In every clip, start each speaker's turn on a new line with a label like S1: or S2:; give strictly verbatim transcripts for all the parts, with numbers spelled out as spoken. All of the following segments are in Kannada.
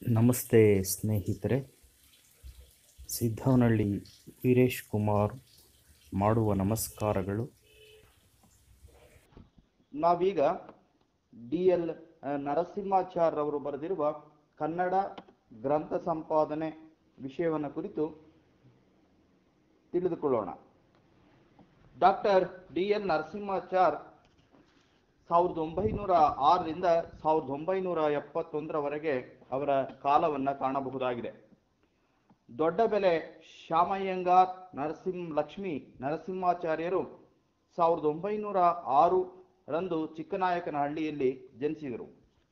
S1: ನಮಸ್ತೆ ಸ್ನೇಹಿತರೆ, ಸಿದ್ದವನಹಳ್ಳಿ ವೀರೇಶ್ ಕುಮಾರ್ ಮಾಡುವ ನಮಸ್ಕಾರಗಳು.
S2: ನಾವೀಗ ಡಿ ಎಲ್ ನರಸಿಂಹಾಚಾರ್ಯ ಅವರು ಬರೆದಿರುವ ಕನ್ನಡ ಗ್ರಂಥ ಸಂಪಾದನೆ ವಿಷಯವನ್ನು ಕುರಿತು ತಿಳಿದುಕೊಳ್ಳೋಣ. ಡಾಕ್ಟರ್ ಡಿ ಎಲ್ ನರಸಿಂಹಾಚಾರ್ ಸಾವಿರದ ಒಂಬೈನೂರ ಆರರಿಂದ ಸಾವಿರದ ಒಂಬೈನೂರ ಎಪ್ಪತ್ತೊಂದರವರೆಗೆ ಅವರ ಕಾಲವನ್ನು ಕಾಣಬಹುದಾಗಿದೆ. ದೊಡ್ಡಬೆಲೆ ಶ್ಯಾಮಯ್ಯಂಗಾರ್ ನರಸಿಂಹ ಲಕ್ಷ್ಮೀ ನರಸಿಂಹಾಚಾರ್ಯರು ಸಾವಿರದ ಒಂಬೈನೂರ ಆರು ರಂದು ಚಿಕ್ಕನಾಯಕನಹಳ್ಳಿಯಲ್ಲಿ ಜನಿಸಿದರು.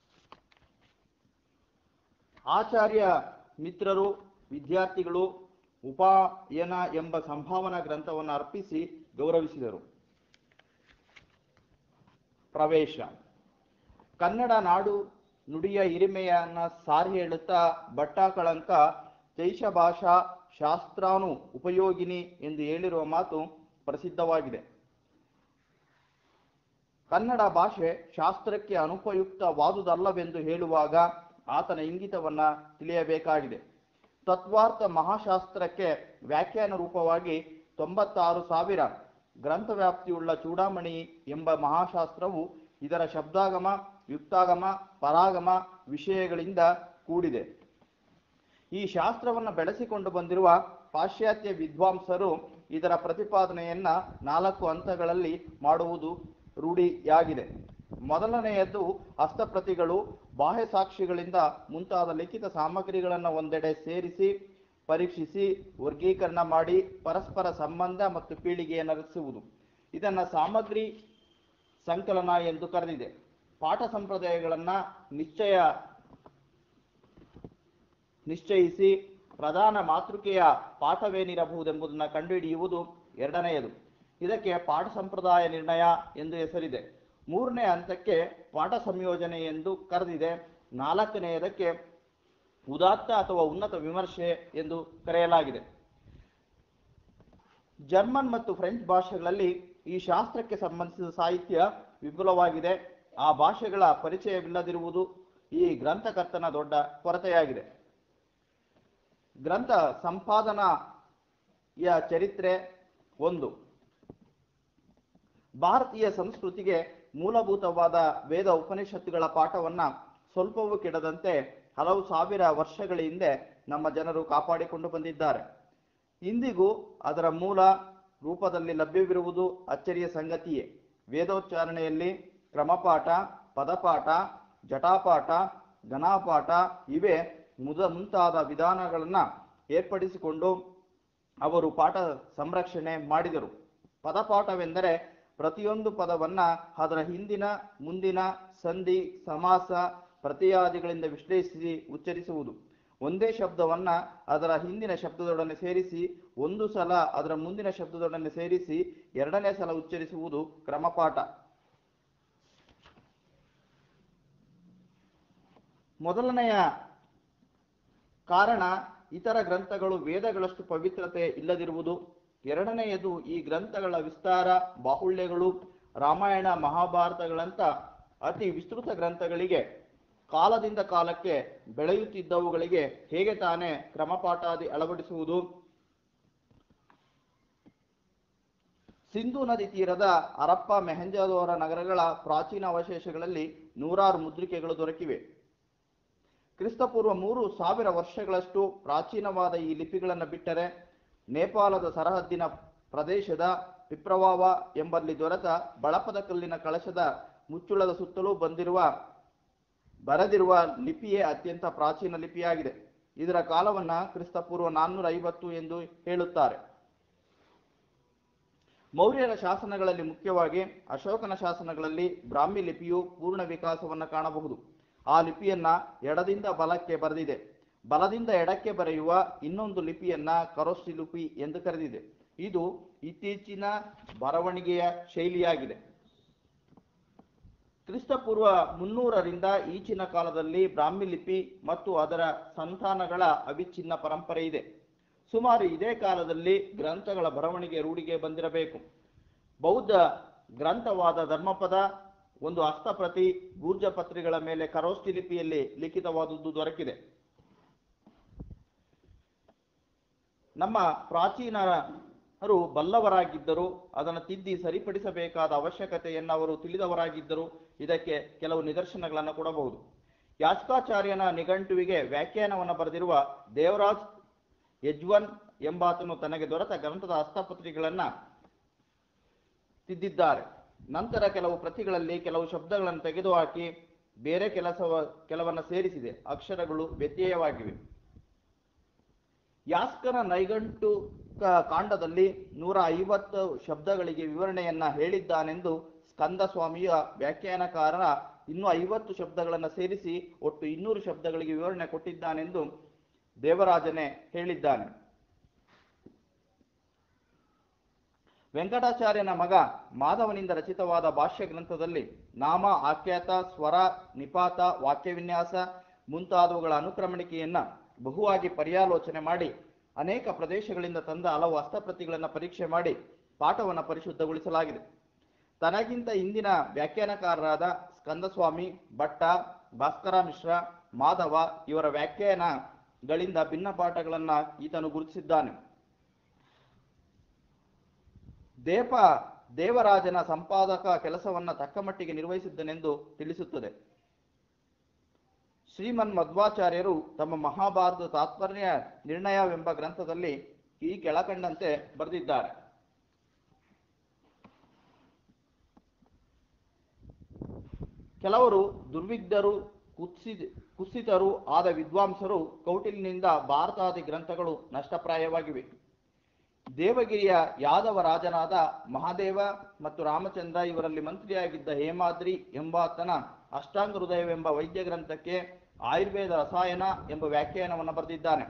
S2: ಆಚಾರ್ಯ ಮಿತ್ರರು ವಿದ್ಯಾರ್ಥಿಗಳು ಉಪಾಯನ ಎಂಬ ಸಂಭಾವನಾ ಗ್ರಂಥವನ್ನು ಅರ್ಪಿಸಿ ಗೌರವಿಸಿದರು. ಪ್ರವೇಶ. ಕನ್ನಡ ನಾಡು ನುಡಿಯ ಹಿರಿಮೆಯನ್ನ ಸಾರಿ ಹೇಳುತ್ತಾ ಭಟ್ಟಾಕಳಂಕ ಚೈಶ ಭಾಷಾ ಶಾಸ್ತ್ರಾನು ಉಪಯೋಗಿನಿ ಎಂದು ಹೇಳಿರುವ ಮಾತು ಪ್ರಸಿದ್ಧವಾಗಿದೆ. ಕನ್ನಡ ಭಾಷೆ ಶಾಸ್ತ್ರಕ್ಕೆ ಅನುಪಯುಕ್ತವಾದುದಲ್ಲವೆಂದು ಹೇಳುವಾಗ ಆತನ ಇಂಗಿತವನ್ನ ತಿಳಿಯಬೇಕಾಗಿದೆ. ತತ್ವಾರ್ಥ ಮಹಾಶಾಸ್ತ್ರಕ್ಕೆ ವ್ಯಾಖ್ಯಾನ ರೂಪವಾಗಿ ತೊಂಬತ್ತಾರು ಸಾವಿರ ಗ್ರಂಥವ್ಯಾಪ್ತಿಯುಳ್ಳ ಚೂಡಾಮಣಿ ಎಂಬ ಮಹಾಶಾಸ್ತ್ರವು ಇದರ ಶಬ್ದಾಗಮ, ಯುಕ್ತಾಗಮ, ಪರಾಗಮ ವಿಷಯಗಳಿಂದ ಕೂಡಿದೆ. ಈ ಶಾಸ್ತ್ರವನ್ನು ಬೆಳೆಸಿಕೊಂಡು ಬಂದಿರುವ ಪಾಶ್ಚಾತ್ಯ ವಿದ್ವಾಂಸರು ಇದರ ಪ್ರತಿಪಾದನೆಯನ್ನ ನಾಲ್ಕು ಹಂತಗಳಲ್ಲಿ ಮಾಡುವುದು ರೂಢಿಯಾಗಿದೆ. ಮೊದಲನೆಯದು ಹಸ್ತಪ್ರತಿಗಳು, ಬಾಹ್ಯ ಸಾಕ್ಷಿಗಳಿಂದ ಮುಂತಾದ ಲಿಖಿತ ಸಾಮಗ್ರಿಗಳನ್ನು ಒಂದೆಡೆ ಸೇರಿಸಿ ಪರೀಕ್ಷಿಸಿ ವರ್ಗೀಕರಣ ಮಾಡಿ ಪರಸ್ಪರ ಸಂಬಂಧ ಮತ್ತು ಪೀಳಿಗೆಯನ್ನು ರಚಿಸುವುದು. ಇದನ್ನು ಸಾಮಗ್ರಿ ಸಂಕಲನ ಎಂದು ಕರೆದಿದೆ. ಪಾಠ ಸಂಪ್ರದಾಯಗಳನ್ನು ನಿಶ್ಚಯ ನಿಶ್ಚಯಿಸಿ ಪ್ರಧಾನ ಮಾತೃಕೆಯ ಪಾಠವೇನಿರಬಹುದೆಂಬುದನ್ನು ಕಂಡುಹಿಡಿಯುವುದು ಎರಡನೆಯದು. ಇದಕ್ಕೆ ಪಾಠ ಸಂಪ್ರದಾಯ ನಿರ್ಣಯ ಎಂದು ಹೆಸರಿದೆ. ಮೂರನೇ ಹಂತಕ್ಕೆ ಪಾಠ ಸಂಯೋಜನೆ ಎಂದು ಕರೆದಿದೆ. ನಾಲ್ಕನೆಯದಕ್ಕೆ ಉದಾತ್ತ ಅಥವಾ ಉನ್ನತ ವಿಮರ್ಶೆ ಎಂದು ಕರೆಯಲಾಗಿದೆ. ಜರ್ಮನ್ ಮತ್ತು ಫ್ರೆಂಚ್ ಭಾಷೆಗಳಲ್ಲಿ ಈ ಶಾಸ್ತ್ರಕ್ಕೆ ಸಂಬಂಧಿಸಿದ ಸಾಹಿತ್ಯ ವಿಪುಲವಾಗಿದೆ. ಆ ಭಾಷೆಗಳ ಪರಿಚಯವಿಲ್ಲದಿರುವುದು ಈ ಗ್ರಂಥಕರ್ತನ ದೊಡ್ಡ ಕೊರತೆಯಾಗಿದೆ. ಗ್ರಂಥ ಸಂಪಾದನೆಯ ಚರಿತ್ರೆ. ಒಂದು, ಭಾರತೀಯ ಸಂಸ್ಕೃತಿಗೆ ಮೂಲಭೂತವಾದ ವೇದ ಉಪನಿಷತ್ತುಗಳ ಪಾಠವನ್ನ ಸ್ವಲ್ಪವೂ ಕೆಡದಂತೆ ಹಲವು ಸಾವಿರ ವರ್ಷಗಳ ಹಿಂದೆ ನಮ್ಮ ಜನರು ಕಾಪಾಡಿಕೊಂಡು ಬಂದಿದ್ದಾರೆ. ಇಂದಿಗೂ ಅದರ ಮೂಲ ರೂಪದಲ್ಲಿ ಲಭ್ಯವಿರುವುದು ಅಚ್ಚರಿಯ ಸಂಗತಿಯೇ. ವೇದೋಚ್ಚಾರಣೆಯಲ್ಲಿ ಕ್ರಮಪಾಠ, ಪದಪಾಠ, ಜಟಾಪಾಠ, ಘನಾಪಾಠ ಇವೇ ಮುದ ಮುಂತಾದ ವಿಧಾನಗಳನ್ನು ಏರ್ಪಡಿಸಿಕೊಂಡು ಅವರು ಪಾಠ ಸಂರಕ್ಷಣೆ ಮಾಡಿದರು. ಪದಪಾಠವೆಂದರೆ ಪ್ರತಿಯೊಂದು ಪದವನ್ನ ಅದರ ಹಿಂದಿನ ಮುಂದಿನ ಸಂಧಿ ಸಮಾಸ ಪ್ರತ್ಯಯಾದಿಗಳಿಂದ ವಿಶ್ಲೇಷಿಸಿ ಉಚ್ಚರಿಸುವುದು. ಒಂದೇ ಶಬ್ದವನ್ನ ಅದರ ಹಿಂದಿನ ಶಬ್ದದೊಡನೆ ಸೇರಿಸಿ ಒಂದು ಸಲ ಅದರ ಮುಂದಿನ ಶಬ್ದದೊಡನೆ ಸೇರಿಸಿ ಎರಡನೇ ಸಲ ಉಚ್ಚರಿಸುವುದು ಕ್ರಮಪಾಠ. ಮೊದಲನೆಯ ಕಾರಣ ಇತರ ಗ್ರಂಥಗಳು ವೇದಗಳಷ್ಟು ಪವಿತ್ರತೆ ಇಲ್ಲದಿರುವುದು. ಎರಡನೆಯದು ಈ ಗ್ರಂಥಗಳ ವಿಸ್ತಾರ ಬಾಹುಳ್ಯಗಳು ರಾಮಾಯಣ ಮಹಾಭಾರತಗಳಂತ ಅತಿ ವಿಸ್ತೃತ ಗ್ರಂಥಗಳಿಗೆ ಕಾಲದಿಂದ ಕಾಲಕ್ಕೆ ಬೆಳೆಯುತ್ತಿದ್ದವುಗಳಿಗೆ ಹೇಗೆ ತಾನೇ ಕ್ರಮಪಾಠಾದಿ ಅಳವಡಿಸುವುದು. ಸಿಂಧೂ ನದಿ ತೀರದ ಹರಪ್ಪ ಮೆಹೆಂಜೋದರೋ ನಗರಗಳ ಪ್ರಾಚೀನ ಅವಶೇಷಗಳಲ್ಲಿ ನೂರಾರು ಮುದ್ರಿಕೆಗಳು ದೊರಕಿವೆ. ಕ್ರಿಸ್ತಪೂರ್ವ ಮೂರು ಸಾವಿರ ವರ್ಷಗಳಷ್ಟು ಪ್ರಾಚೀನವಾದ ಈ ಲಿಪಿಗಳನ್ನು ಬಿಟ್ಟರೆ ನೇಪಾಳದ ಸರಹದ್ದಿನ ಪ್ರದೇಶದ ಪಿಪ್ರವಾವ ಎಂಬಲ್ಲಿ ದೊರೆತ ಬಳಪದ ಕಲ್ಲಿನ ಕಳಶದ ಮುಚ್ಚುಳದ ಸುತ್ತಲೂ ಬಂದಿರುವ ಬರೆದಿರುವ ಲಿಪಿಯೇ ಅತ್ಯಂತ ಪ್ರಾಚೀನ ಲಿಪಿಯಾಗಿದೆ. ಇದರ ಕಾಲವನ್ನ ಕ್ರಿಸ್ತಪೂರ್ವ ನಾನ್ನೂರ ಐವತ್ತು ಎಂದು ಹೇಳುತ್ತಾರೆ. ಮೌರ್ಯರ ಶಾಸನಗಳಲ್ಲಿ, ಮುಖ್ಯವಾಗಿ ಅಶೋಕನ ಶಾಸನಗಳಲ್ಲಿ ಬ್ರಾಹ್ಮಿ ಲಿಪಿಯು ಪೂರ್ಣ ವಿಕಾಸವನ್ನು ಕಾಣಬಹುದು. ಆ ಲಿಪಿಯನ್ನ ಎಡದಿಂದ ಬಲಕ್ಕೆ ಬರೆದಿದೆ. ಬಲದಿಂದ ಎಡಕ್ಕೆ ಬರೆಯುವ ಇನ್ನೊಂದು ಲಿಪಿಯನ್ನ ಕರೋಸ್ಟಿ ಲಿಪಿ ಎಂದು ಕರೆದಿದೆ. ಇದು ಇತ್ತೀಚಿನ ಬರವಣಿಗೆಯ ಶೈಲಿಯಾಗಿದೆ. ಕ್ರಿಸ್ತಪೂರ್ವ ಮುನ್ನೂರರಿಂದ ಈಚಿನ ಕಾಲದಲ್ಲಿ ಬ್ರಾಹ್ಮಿ ಲಿಪಿ ಮತ್ತು ಅದರ ಸಂತಾನಗಳ ಅವಿಚ್ಛಿನ್ನ ಪರಂಪರೆ ಇದೆ. ಸುಮಾರು ಇದೇ ಕಾಲದಲ್ಲಿ ಗ್ರಂಥಗಳ ಬರವಣಿಗೆ ರೂಢಿಗೆ ಬಂದಿರಬೇಕು. ಬೌದ್ಧ ಗ್ರಂಥವಾದ ಧರ್ಮಪದ ಒಂದು ಹಸ್ತಪ್ರತಿ ಗೂರ್ಜ ಪತ್ರಿಗಳ ಮೇಲೆ ಕರೋಸ್ಟಿ ಲಿಪಿಯಲ್ಲಿ ಲಿಖಿತವಾದದ್ದು ದೊರಕಿದೆ. ನಮ್ಮ ಪ್ರಾಚೀನರು ಬಲ್ಲವರಾಗಿದ್ದರು, ಅದನ್ನು ತಿದ್ದಿ ಸರಿಪಡಿಸಬೇಕಾದ ಅವಶ್ಯಕತೆಯನ್ನು ಅವರು ತಿಳಿದವರಾಗಿದ್ದರು. ಇದಕ್ಕೆ ಕೆಲವು ನಿದರ್ಶನಗಳನ್ನು ಕೊಡಬಹುದು. ಯಾಸ್ಕಾಚಾರ್ಯನ ನಿಘಂಟುವಿಗೆ ವ್ಯಾಖ್ಯಾನವನ್ನು ಬರೆದಿರುವ ದೇವರಾಜ್ ಯಜ್ವನ್ ಎಂಬಾತನು ತನಗೆ ದೊರೆತ ಗ್ರಂಥದ ಹಸ್ತಪ್ರತಿಗಳನ್ನು ತಿದ್ದಿದ್ದಾರೆ. ನಂತರ ಕೆಲವು ಪ್ರತಿಗಳಲ್ಲಿ ಕೆಲವು ಶಬ್ದಗಳನ್ನು ತೆಗೆದುಹಾಕಿ ಬೇರೆ ಕೆಲಸ ಕೆಲವನ್ನ ಸೇರಿಸಿದೆ. ಅಕ್ಷರಗಳು ವ್ಯತ್ಯಯವಾಗಿವೆ. ಯಾಸ್ಕನ ನೈಘಂಟು ಕಾಂಡದಲ್ಲಿ ನೂರ ಐವತ್ತು ಶಬ್ದಗಳಿಗೆ ವಿವರಣೆಯನ್ನ ಹೇಳಿದ್ದಾನೆಂದು ಸ್ಕಂದ ಸ್ವಾಮಿಯ ವ್ಯಾಖ್ಯಾನಕಾರ ಇನ್ನೂ ಐವತ್ತು ಶಬ್ದಗಳನ್ನು ಸೇರಿಸಿ ಒಟ್ಟು ಇನ್ನೂರು ಶಬ್ದಗಳಿಗೆ ವಿವರಣೆ ಕೊಟ್ಟಿದ್ದಾನೆಂದು ದೇವರಾಜನೇ ಹೇಳಿದ್ದಾನೆ. ವೆಂಕಟಾಚಾರ್ಯನ ಮಗ ಮಾಧವನಿಂದ ರಚಿತವಾದ ಭಾಷ್ಯ ಗ್ರಂಥದಲ್ಲಿ ನಾಮ, ಆಖ್ಯಾತ, ಸ್ವರ, ನಿಪಾತ, ವಾಕ್ಯವಿನ್ಯಾಸ ಮುಂತಾದವುಗಳ ಅನುಕ್ರಮಣಿಕೆಯನ್ನ ಬಹುವಾಗಿ ಪರ್ಯಾಲೋಚನೆ ಮಾಡಿ ಅನೇಕ ಪ್ರದೇಶಗಳಿಂದ ತಂದ ಹಲವು ಹಸ್ತಪ್ರತಿಗಳನ್ನು ಪರೀಕ್ಷೆ ಮಾಡಿ ಪಾಠವನ್ನು ಪರಿಶುದ್ಧಗೊಳಿಸಲಾಗಿದೆ. ತನಗಿಂತ ಇಂದಿನ ವ್ಯಾಖ್ಯಾನಕಾರರಾದ ಸ್ಕಂದಸ್ವಾಮಿ, ಭಟ್ಟ, ಭಾಸ್ಕರ ಮಿಶ್ರ, ಮಾಧವ ಇವರ ವ್ಯಾಖ್ಯಾನಗಳಿಂದ ಭಿನ್ನ ಪಾಠಗಳನ್ನು ಈತನು ಗುರುತಿಸಿದ್ದಾನೆ. ದೇಪ ದೇವರಾಜನ ಸಂಪಾದಕ ಕೆಲಸವನ್ನ ತಕ್ಕಮಟ್ಟಿಗೆ ನಿರ್ವಹಿಸಿದ್ದನೆಂದು ತಿಳಿಸುತ್ತದೆ. ಶ್ರೀಮನ್ ಮಧ್ವಾಚಾರ್ಯರು ತಮ್ಮ ಮಹಾಭಾರತ ತಾತ್ಪರ್ಯ ನಿರ್ಣಯವೆಂಬ ಗ್ರಂಥದಲ್ಲಿ ಈ ಕೆಳಕಂಡಂತೆ ಬರೆದಿದ್ದಾರೆ. ಕೆಲವರು ದುರ್ವಿಗ್ಧರು, ಕುತ್ಸಿ ಕುಸಿತರು ಆದ ವಿದ್ವಾಂಸರು ಕೌಟಿಲ್ಯನಿಂದ ಭಾರತಾದಿ ಗ್ರಂಥಗಳು ನಷ್ಟಪ್ರಾಯವಾಗಿವೆ. ದೇವಗಿರಿಯ ಯಾದವ ರಾಜನಾದ ಮಹಾದೇವ ಮತ್ತು ರಾಮಚಂದ್ರ ಇವರಲ್ಲಿ ಮಂತ್ರಿಯಾಗಿದ್ದ ಹೇಮಾದ್ರಿ ಎಂಬಾತನ ಅಷ್ಟಾಂಗ ಹೃದಯವೆಂಬ ವೈದ್ಯ ಗ್ರಂಥಕ್ಕೆ ಆಯುರ್ವೇದ ರಸಾಯನ ಎಂಬ ವ್ಯಾಖ್ಯಾನವನ್ನು ಬರೆದಿದ್ದಾನೆ.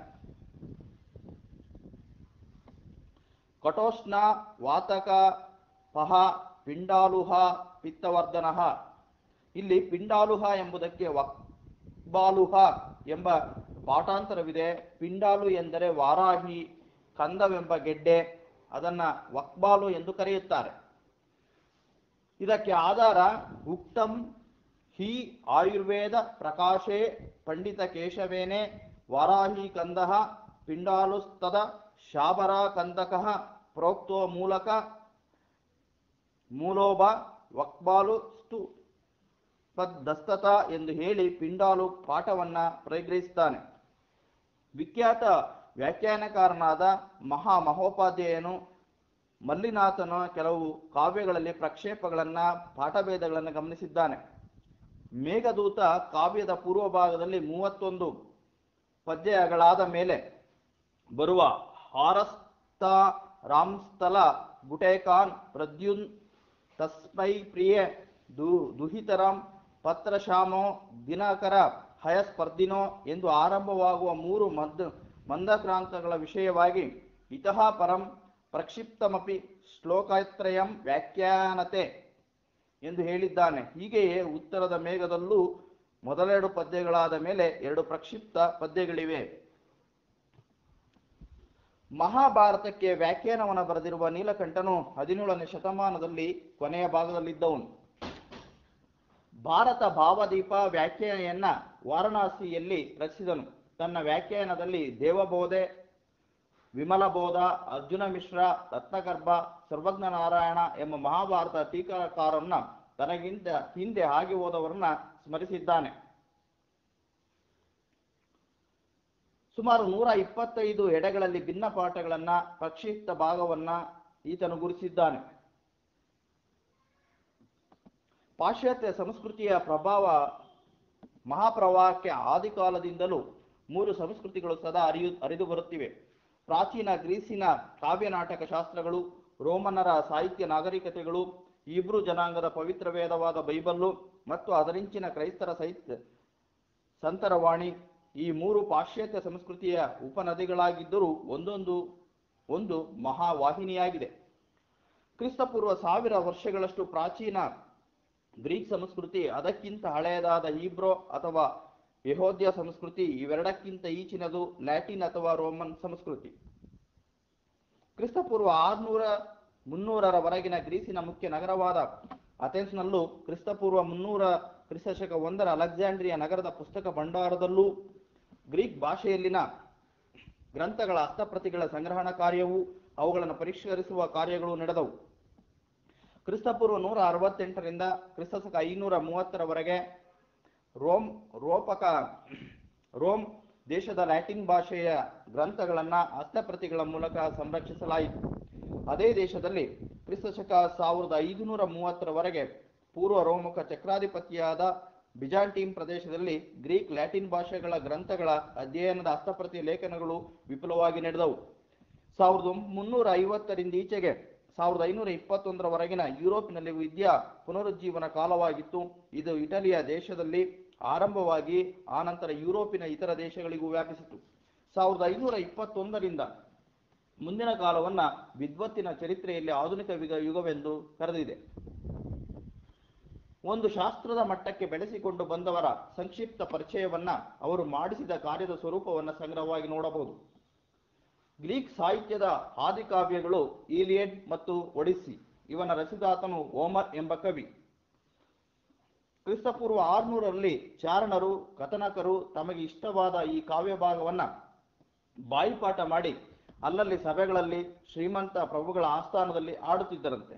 S2: ಕಟೋಷ್ಣ, ವಾತಕ, ಪಹ, ಪಿಂಡಾಲುಹ, ಪಿತ್ತವರ್ಧನಃ. ಇಲ್ಲಿ ಪಿಂಡಾಲುಹ ಎಂಬುದಕ್ಕೆ ವಕ್ಬಾಲುಹ ಎಂಬ ಪಾಠಾಂತರವಿದೆ. ಪಿಂಡಾಲು ಎಂದರೆ ವಾರಾಹಿ, ಕಂದವೆಂಬ ಗೆಡ್ಡೆ, ಅದನ್ನ ವಕ್ಬಾಲು ಎಂದು ಕರೆಯುತ್ತಾರೆ. ಇದಕ್ಕೆ ಆಧಾರ ಉಕ್ತಂ ಹಿ ಆಯುರ್ವೇದ ಪ್ರಕಾಶೇ ಪಂಡಿತ ಕೇಶವೇನೆ ವಾರಾಹಿ ಕಂದಃ ಪಿಂಡಾಲುಸ್ತದ ಶಾಬರ ಕಂದಕಃ ಪ್ರೋಕ್ತೋ ಮೂಲಕ ಮೂಲೋಭ ವಕ್ಬಾಲು ಸ್ತು ಪದ್ದಸ್ತತ ಎಂದು ಹೇಳಿ ಪಿಂಡಾಲು ಪಾಠವನ್ನ ಪರಿಗ್ರಹಿಸುತ್ತಾನೆ. ವಿಖ್ಯಾತ ವ್ಯಾಖ್ಯಾನಕಾರನಾದ ಮಹಾ ಮಹೋಪಾಧ್ಯಾಯನು ಮಲ್ಲಿನಾಥನ ಕೆಲವು ಕಾವ್ಯಗಳಲ್ಲಿ ಪ್ರಕ್ಷೇಪಗಳನ್ನ ಪಾಠಭೇದಗಳನ್ನು ಗಮನಿಸಿದ್ದಾನೆ. ಮೇಘದೂತ ಕಾವ್ಯದ ಪೂರ್ವ ಭಾಗದಲ್ಲಿ ಮೂವತ್ತೊಂದು ಪದ್ಯಗಳಾದ ಮೇಲೆ ಬರುವ ಹಾರಸ್ತ ರಾಮ್ಸ್ಥಲ ಗುಟೇಕಾನ್ ಪ್ರದ್ಯುನ್ ತಸ್ಮೈ ಪ್ರಿಯ ದು ದುಹಿತರಂ ಪತ್ರಶಾಮೋ ದಿನಕರ ಹಯಸ್ಪರ್ಧಿನೋ ಎಂದು ಆರಂಭವಾಗುವ ಮೂರು ಮದ್ ಮಂದಕ್ರಾಂತಗಳ ವಿಷಯವಾಗಿ ಇತಃ ಪರಂ ಪ್ರಕ್ಷಿಪ್ತಮಪಿ ಶ್ಲೋಕತ್ರಯಂ ವ್ಯಾಖ್ಯಾನತೆ ಎಂದು ಹೇಳಿದ್ದಾನೆ. ಹೀಗೆಯೇ ಉತ್ತರದ ಮೇಘದಲ್ಲೂ ಮೊದಲೆರಡು ಪದ್ಯಗಳಾದ ಮೇಲೆ ಎರಡು ಪ್ರಕ್ಷಿಪ್ತ ಪದ್ಯಗಳಿವೆ. ಮಹಾಭಾರತಕ್ಕೆ ವ್ಯಾಖ್ಯಾನವನ್ನು ಬರೆದಿರುವ ನೀಲಕಂಠನು ಹದಿನೇಳನೇ ಶತಮಾನದಲ್ಲಿ ಕೊನೆಯ ಭಾಗದಲ್ಲಿದ್ದವನು. ಭಾರತ ಭಾವದೀಪ ವ್ಯಾಖ್ಯಾನೆಯನ್ನ ವಾರಣಾಸಿಯಲ್ಲಿ ರಚಿಸಿದನು. ತನ್ನ ವ್ಯಾಖ್ಯಾನದಲ್ಲಿ ದೇವಬೋಧೆ, ವಿಮಲಬೋಧ, ಅರ್ಜುನ ಮಿಶ್ರ, ರತ್ನಗರ್ಭ, ಸರ್ವಜ್ಞ ನಾರಾಯಣ ಎಂಬ ಮಹಾಭಾರತ ಟೀಕಾಕಾರನ್ನ ತನಗಿಂತ ಹಿಂದೆ ಆಗಿ ಹೋದವರನ್ನ ಸ್ಮರಿಸಿದ್ದಾನೆ. ಸುಮಾರು ನೂರ ಇಪ್ಪತ್ತೈದು ಎಡೆಗಳಲ್ಲಿ ಭಿನ್ನ ಪಾಠಗಳನ್ನ ಪ್ರಕ್ಷಿಪ್ತ ಭಾಗವನ್ನ ಈತನು ಗುರುತಿಸಿದ್ದಾನೆ. ಪಾಶ್ಚಾತ್ಯ ಸಂಸ್ಕೃತಿಯ ಪ್ರಭಾವ ಮಹಾಪ್ರವಾಹಕ್ಕೆ ಆದಿಕಾಲದಿಂದಲೂ ಮೂರು ಸಂಸ್ಕೃತಿಗಳು ಸದಾ ಅರಿಯು ಅರಿದು ಬರುತ್ತಿವೆ. ಪ್ರಾಚೀನ ಗ್ರೀಸಿನ ಕಾವ್ಯ ನಾಟಕ ಶಾಸ್ತ್ರಗಳು, ರೋಮನ್ನರ ಸಾಹಿತ್ಯ ನಾಗರಿಕತೆಗಳು, ಇಬ್ರು ಜನಾಂಗದ ಪವಿತ್ರ ವೇದವಾದ ಬೈಬಲ್ಲು ಮತ್ತು ಅದರಿಂಚಿನ ಕ್ರೈಸ್ತರ ಸಾಹಿತ್ಯ ಸಂತರವಾಣಿ ಈ ಮೂರು ಪಾಶ್ಚಾತ್ಯ ಸಂಸ್ಕೃತಿಯ ಉಪನದಿಗಳಾಗಿದ್ದರೂ ಒಂದೊಂದು ಒಂದು ಮಹಾವಾಹಿನಿಯಾಗಿದೆ. ಕ್ರಿಸ್ತಪೂರ್ವ ಸಾವಿರ ವರ್ಷಗಳಷ್ಟು ಪ್ರಾಚೀನ ಗ್ರೀಕ್ ಸಂಸ್ಕೃತಿ, ಅದಕ್ಕಿಂತ ಹಳೆಯದಾದ ಹೀಬ್ರೋ ಅಥವಾ ಯಹೋದ್ಯ ಸಂಸ್ಕೃತಿ, ಇವೆರಡಕ್ಕಿಂತ ಈಚಿನದು ಲ್ಯಾಟಿನ್ ಅಥವಾ ರೋಮನ್ ಸಂಸ್ಕೃತಿ. ಕ್ರಿಸ್ತಪೂರ್ವ ಆರ್ನೂರ ಮುನ್ನೂರರವರೆಗಿನ ಗ್ರೀಸಿನ ಮುಖ್ಯ ನಗರವಾದ ಅಥೆನ್ಸ್ನಲ್ಲೂ, ಕ್ರಿಸ್ತಪೂರ್ವ ಮುನ್ನೂರ ಕ್ರಿಸ್ತಶಕ ಒಂದರ ಅಲೆಕ್ಸಾಂಡ್ರಿಯಾ ನಗರದ ಪುಸ್ತಕ ಭಂಡಾರದಲ್ಲೂ ಗ್ರೀಕ್ ಭಾಷೆಯಲ್ಲಿನ ಗ್ರಂಥಗಳ ಹಸ್ತಪ್ರತಿಗಳ ಸಂಗ್ರಹಣ ಕಾರ್ಯವೂ ಅವುಗಳನ್ನು ಪರಿಷ್ಕರಿಸುವ ಕಾರ್ಯಗಳು ನಡೆದವು. ಕ್ರಿಸ್ತಪೂರ್ವ ನೂರ ಅರವತ್ತೆಂಟರಿಂದ ಕ್ರಿಸ್ತಶಕ ಐನೂರ ಮೂವತ್ತರವರೆಗೆ ರೋಮ್ ರೋಪಕ ರೋಮ್ ದೇಶದ ಲ್ಯಾಟಿನ್ ಭಾಷೆಯ ಗ್ರಂಥಗಳನ್ನು ಹಸ್ತಪ್ರತಿಗಳ ಮೂಲಕ ಸಂರಕ್ಷಿಸಲಾಯಿತು. ಅದೇ ದೇಶದಲ್ಲಿ ಕ್ರಿಸ್ತಶಕ ಸಾವಿರದ ಐದುನೂರ ಮೂವತ್ತರವರೆಗೆ ಪೂರ್ವ ರೋಮಕ ಚಕ್ರಾಧಿಪತಿಯಾದ ಬಿಜಾಂಟೀನ್ ಪ್ರದೇಶದಲ್ಲಿ ಗ್ರೀಕ್ ಲ್ಯಾಟಿನ್ ಭಾಷೆಗಳ ಗ್ರಂಥಗಳ ಅಧ್ಯಯನದ ಹಸ್ತಪ್ರತಿ ಲೇಖನಗಳು ವಿಪುಲವಾಗಿ ನಡೆದವು. ಸಾವಿರದ ಮುನ್ನೂರ ಐವತ್ತರಿಂದ ಈಚೆಗೆ ಸಾವಿರದ ಐನೂರ ಇಪ್ಪತ್ತೊಂದರವರೆಗಿನ ಯುರೋಪಿನಲ್ಲಿ ವಿದ್ಯಾ ಪುನರುಜ್ಜೀವನ ಕಾಲವಾಗಿತ್ತು. ಇದು ಇಟಲಿಯ ದೇಶದಲ್ಲಿ ಆರಂಭವಾಗಿ ಆನಂತರ ಯುರೋಪಿನ ಇತರ ದೇಶಗಳಿಗೂ ವ್ಯಾಪಿಸಿತು. ಸಾವಿರದ ಐನೂರ ಇಪ್ಪತ್ತೊಂದರಿಂದ ಮುಂದಿನ ಕಾಲವನ್ನ ವಿದ್ವತ್ತಿನ ಚರಿತ್ರೆಯಲ್ಲಿ ಆಧುನಿಕ ಯುಗವೆಂದು ಕರೆದಿದೆ. ಒಂದು ಶಾಸ್ತ್ರದ ಮಟ್ಟಕ್ಕೆ ಬೆಳೆಸಿಕೊಂಡು ಬಂದವರ ಸಂಕ್ಷಿಪ್ತ ಪರಿಚಯವನ್ನ ಅವರು ಮಾಡಿಸಿದ ಕಾರ್ಯದ ಸ್ವರೂಪವನ್ನು ಸಂಗ್ರಹವಾಗಿ ನೋಡಬಹುದು. ಗ್ರೀಕ್ ಸಾಹಿತ್ಯದ ಆದಿಕಾವ್ಯಗಳು ಈಲಿಯಡ್ ಮತ್ತು ಒಡಿಸ್ಸಿ. ಇವನ ರಚಿತಾತನು ಹೋಮರ್ ಎಂಬ ಕವಿ. ಕ್ರಿಸ್ತಪೂರ್ವ ಆರುನೂರರಲ್ಲಿ ಚಾರಣರು ಕಥನಕರು ತಮಗೆ ಇಷ್ಟವಾದ ಈ ಕಾವ್ಯ ಭಾಗವನ್ನ ಬಾಯಿಪಾಠ ಮಾಡಿ ಅಲ್ಲಲ್ಲಿ ಸಭೆಗಳಲ್ಲಿ ಶ್ರೀಮಂತ ಪ್ರಭುಗಳ ಆಸ್ಥಾನದಲ್ಲಿ ಆಡುತ್ತಿದ್ದರಂತೆ.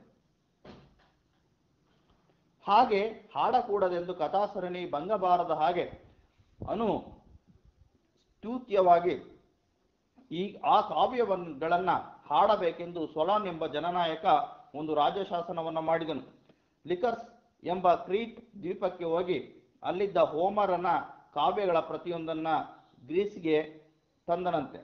S2: ಹಾಗೆ ಹಾಡಕೂಡದೆಂದು ಕಥಾಸರಣಿ ಭಂಗಬಾರದ ಹಾಗೆ ಅನು ಸ್ತುತ್ಯವಾಗಿ ಈ ಆ ಕಾವ್ಯಗಳನ್ನ ಹಾಡಬೇಕೆಂದು ಸೊಲಾನ್ ಎಂಬ ಜನನಾಯಕ ಒಂದು ರಾಜಶಾಸನವನ್ನ ಮಾಡಿದನು. ಲಿಕರ್ಸ್ ಎಂಬ ಕ್ರೀಟ್ ದ್ವೀಪಕ್ಕೆ ಹೋಗಿ ಅಲ್ಲಿದ್ದ ಹೋಮರನ ಕಾವ್ಯಗಳ ಪ್ರತಿಯೊಂದನ್ನ ಗ್ರೀಸ್ಗೆ ತಂದನಂತೆ.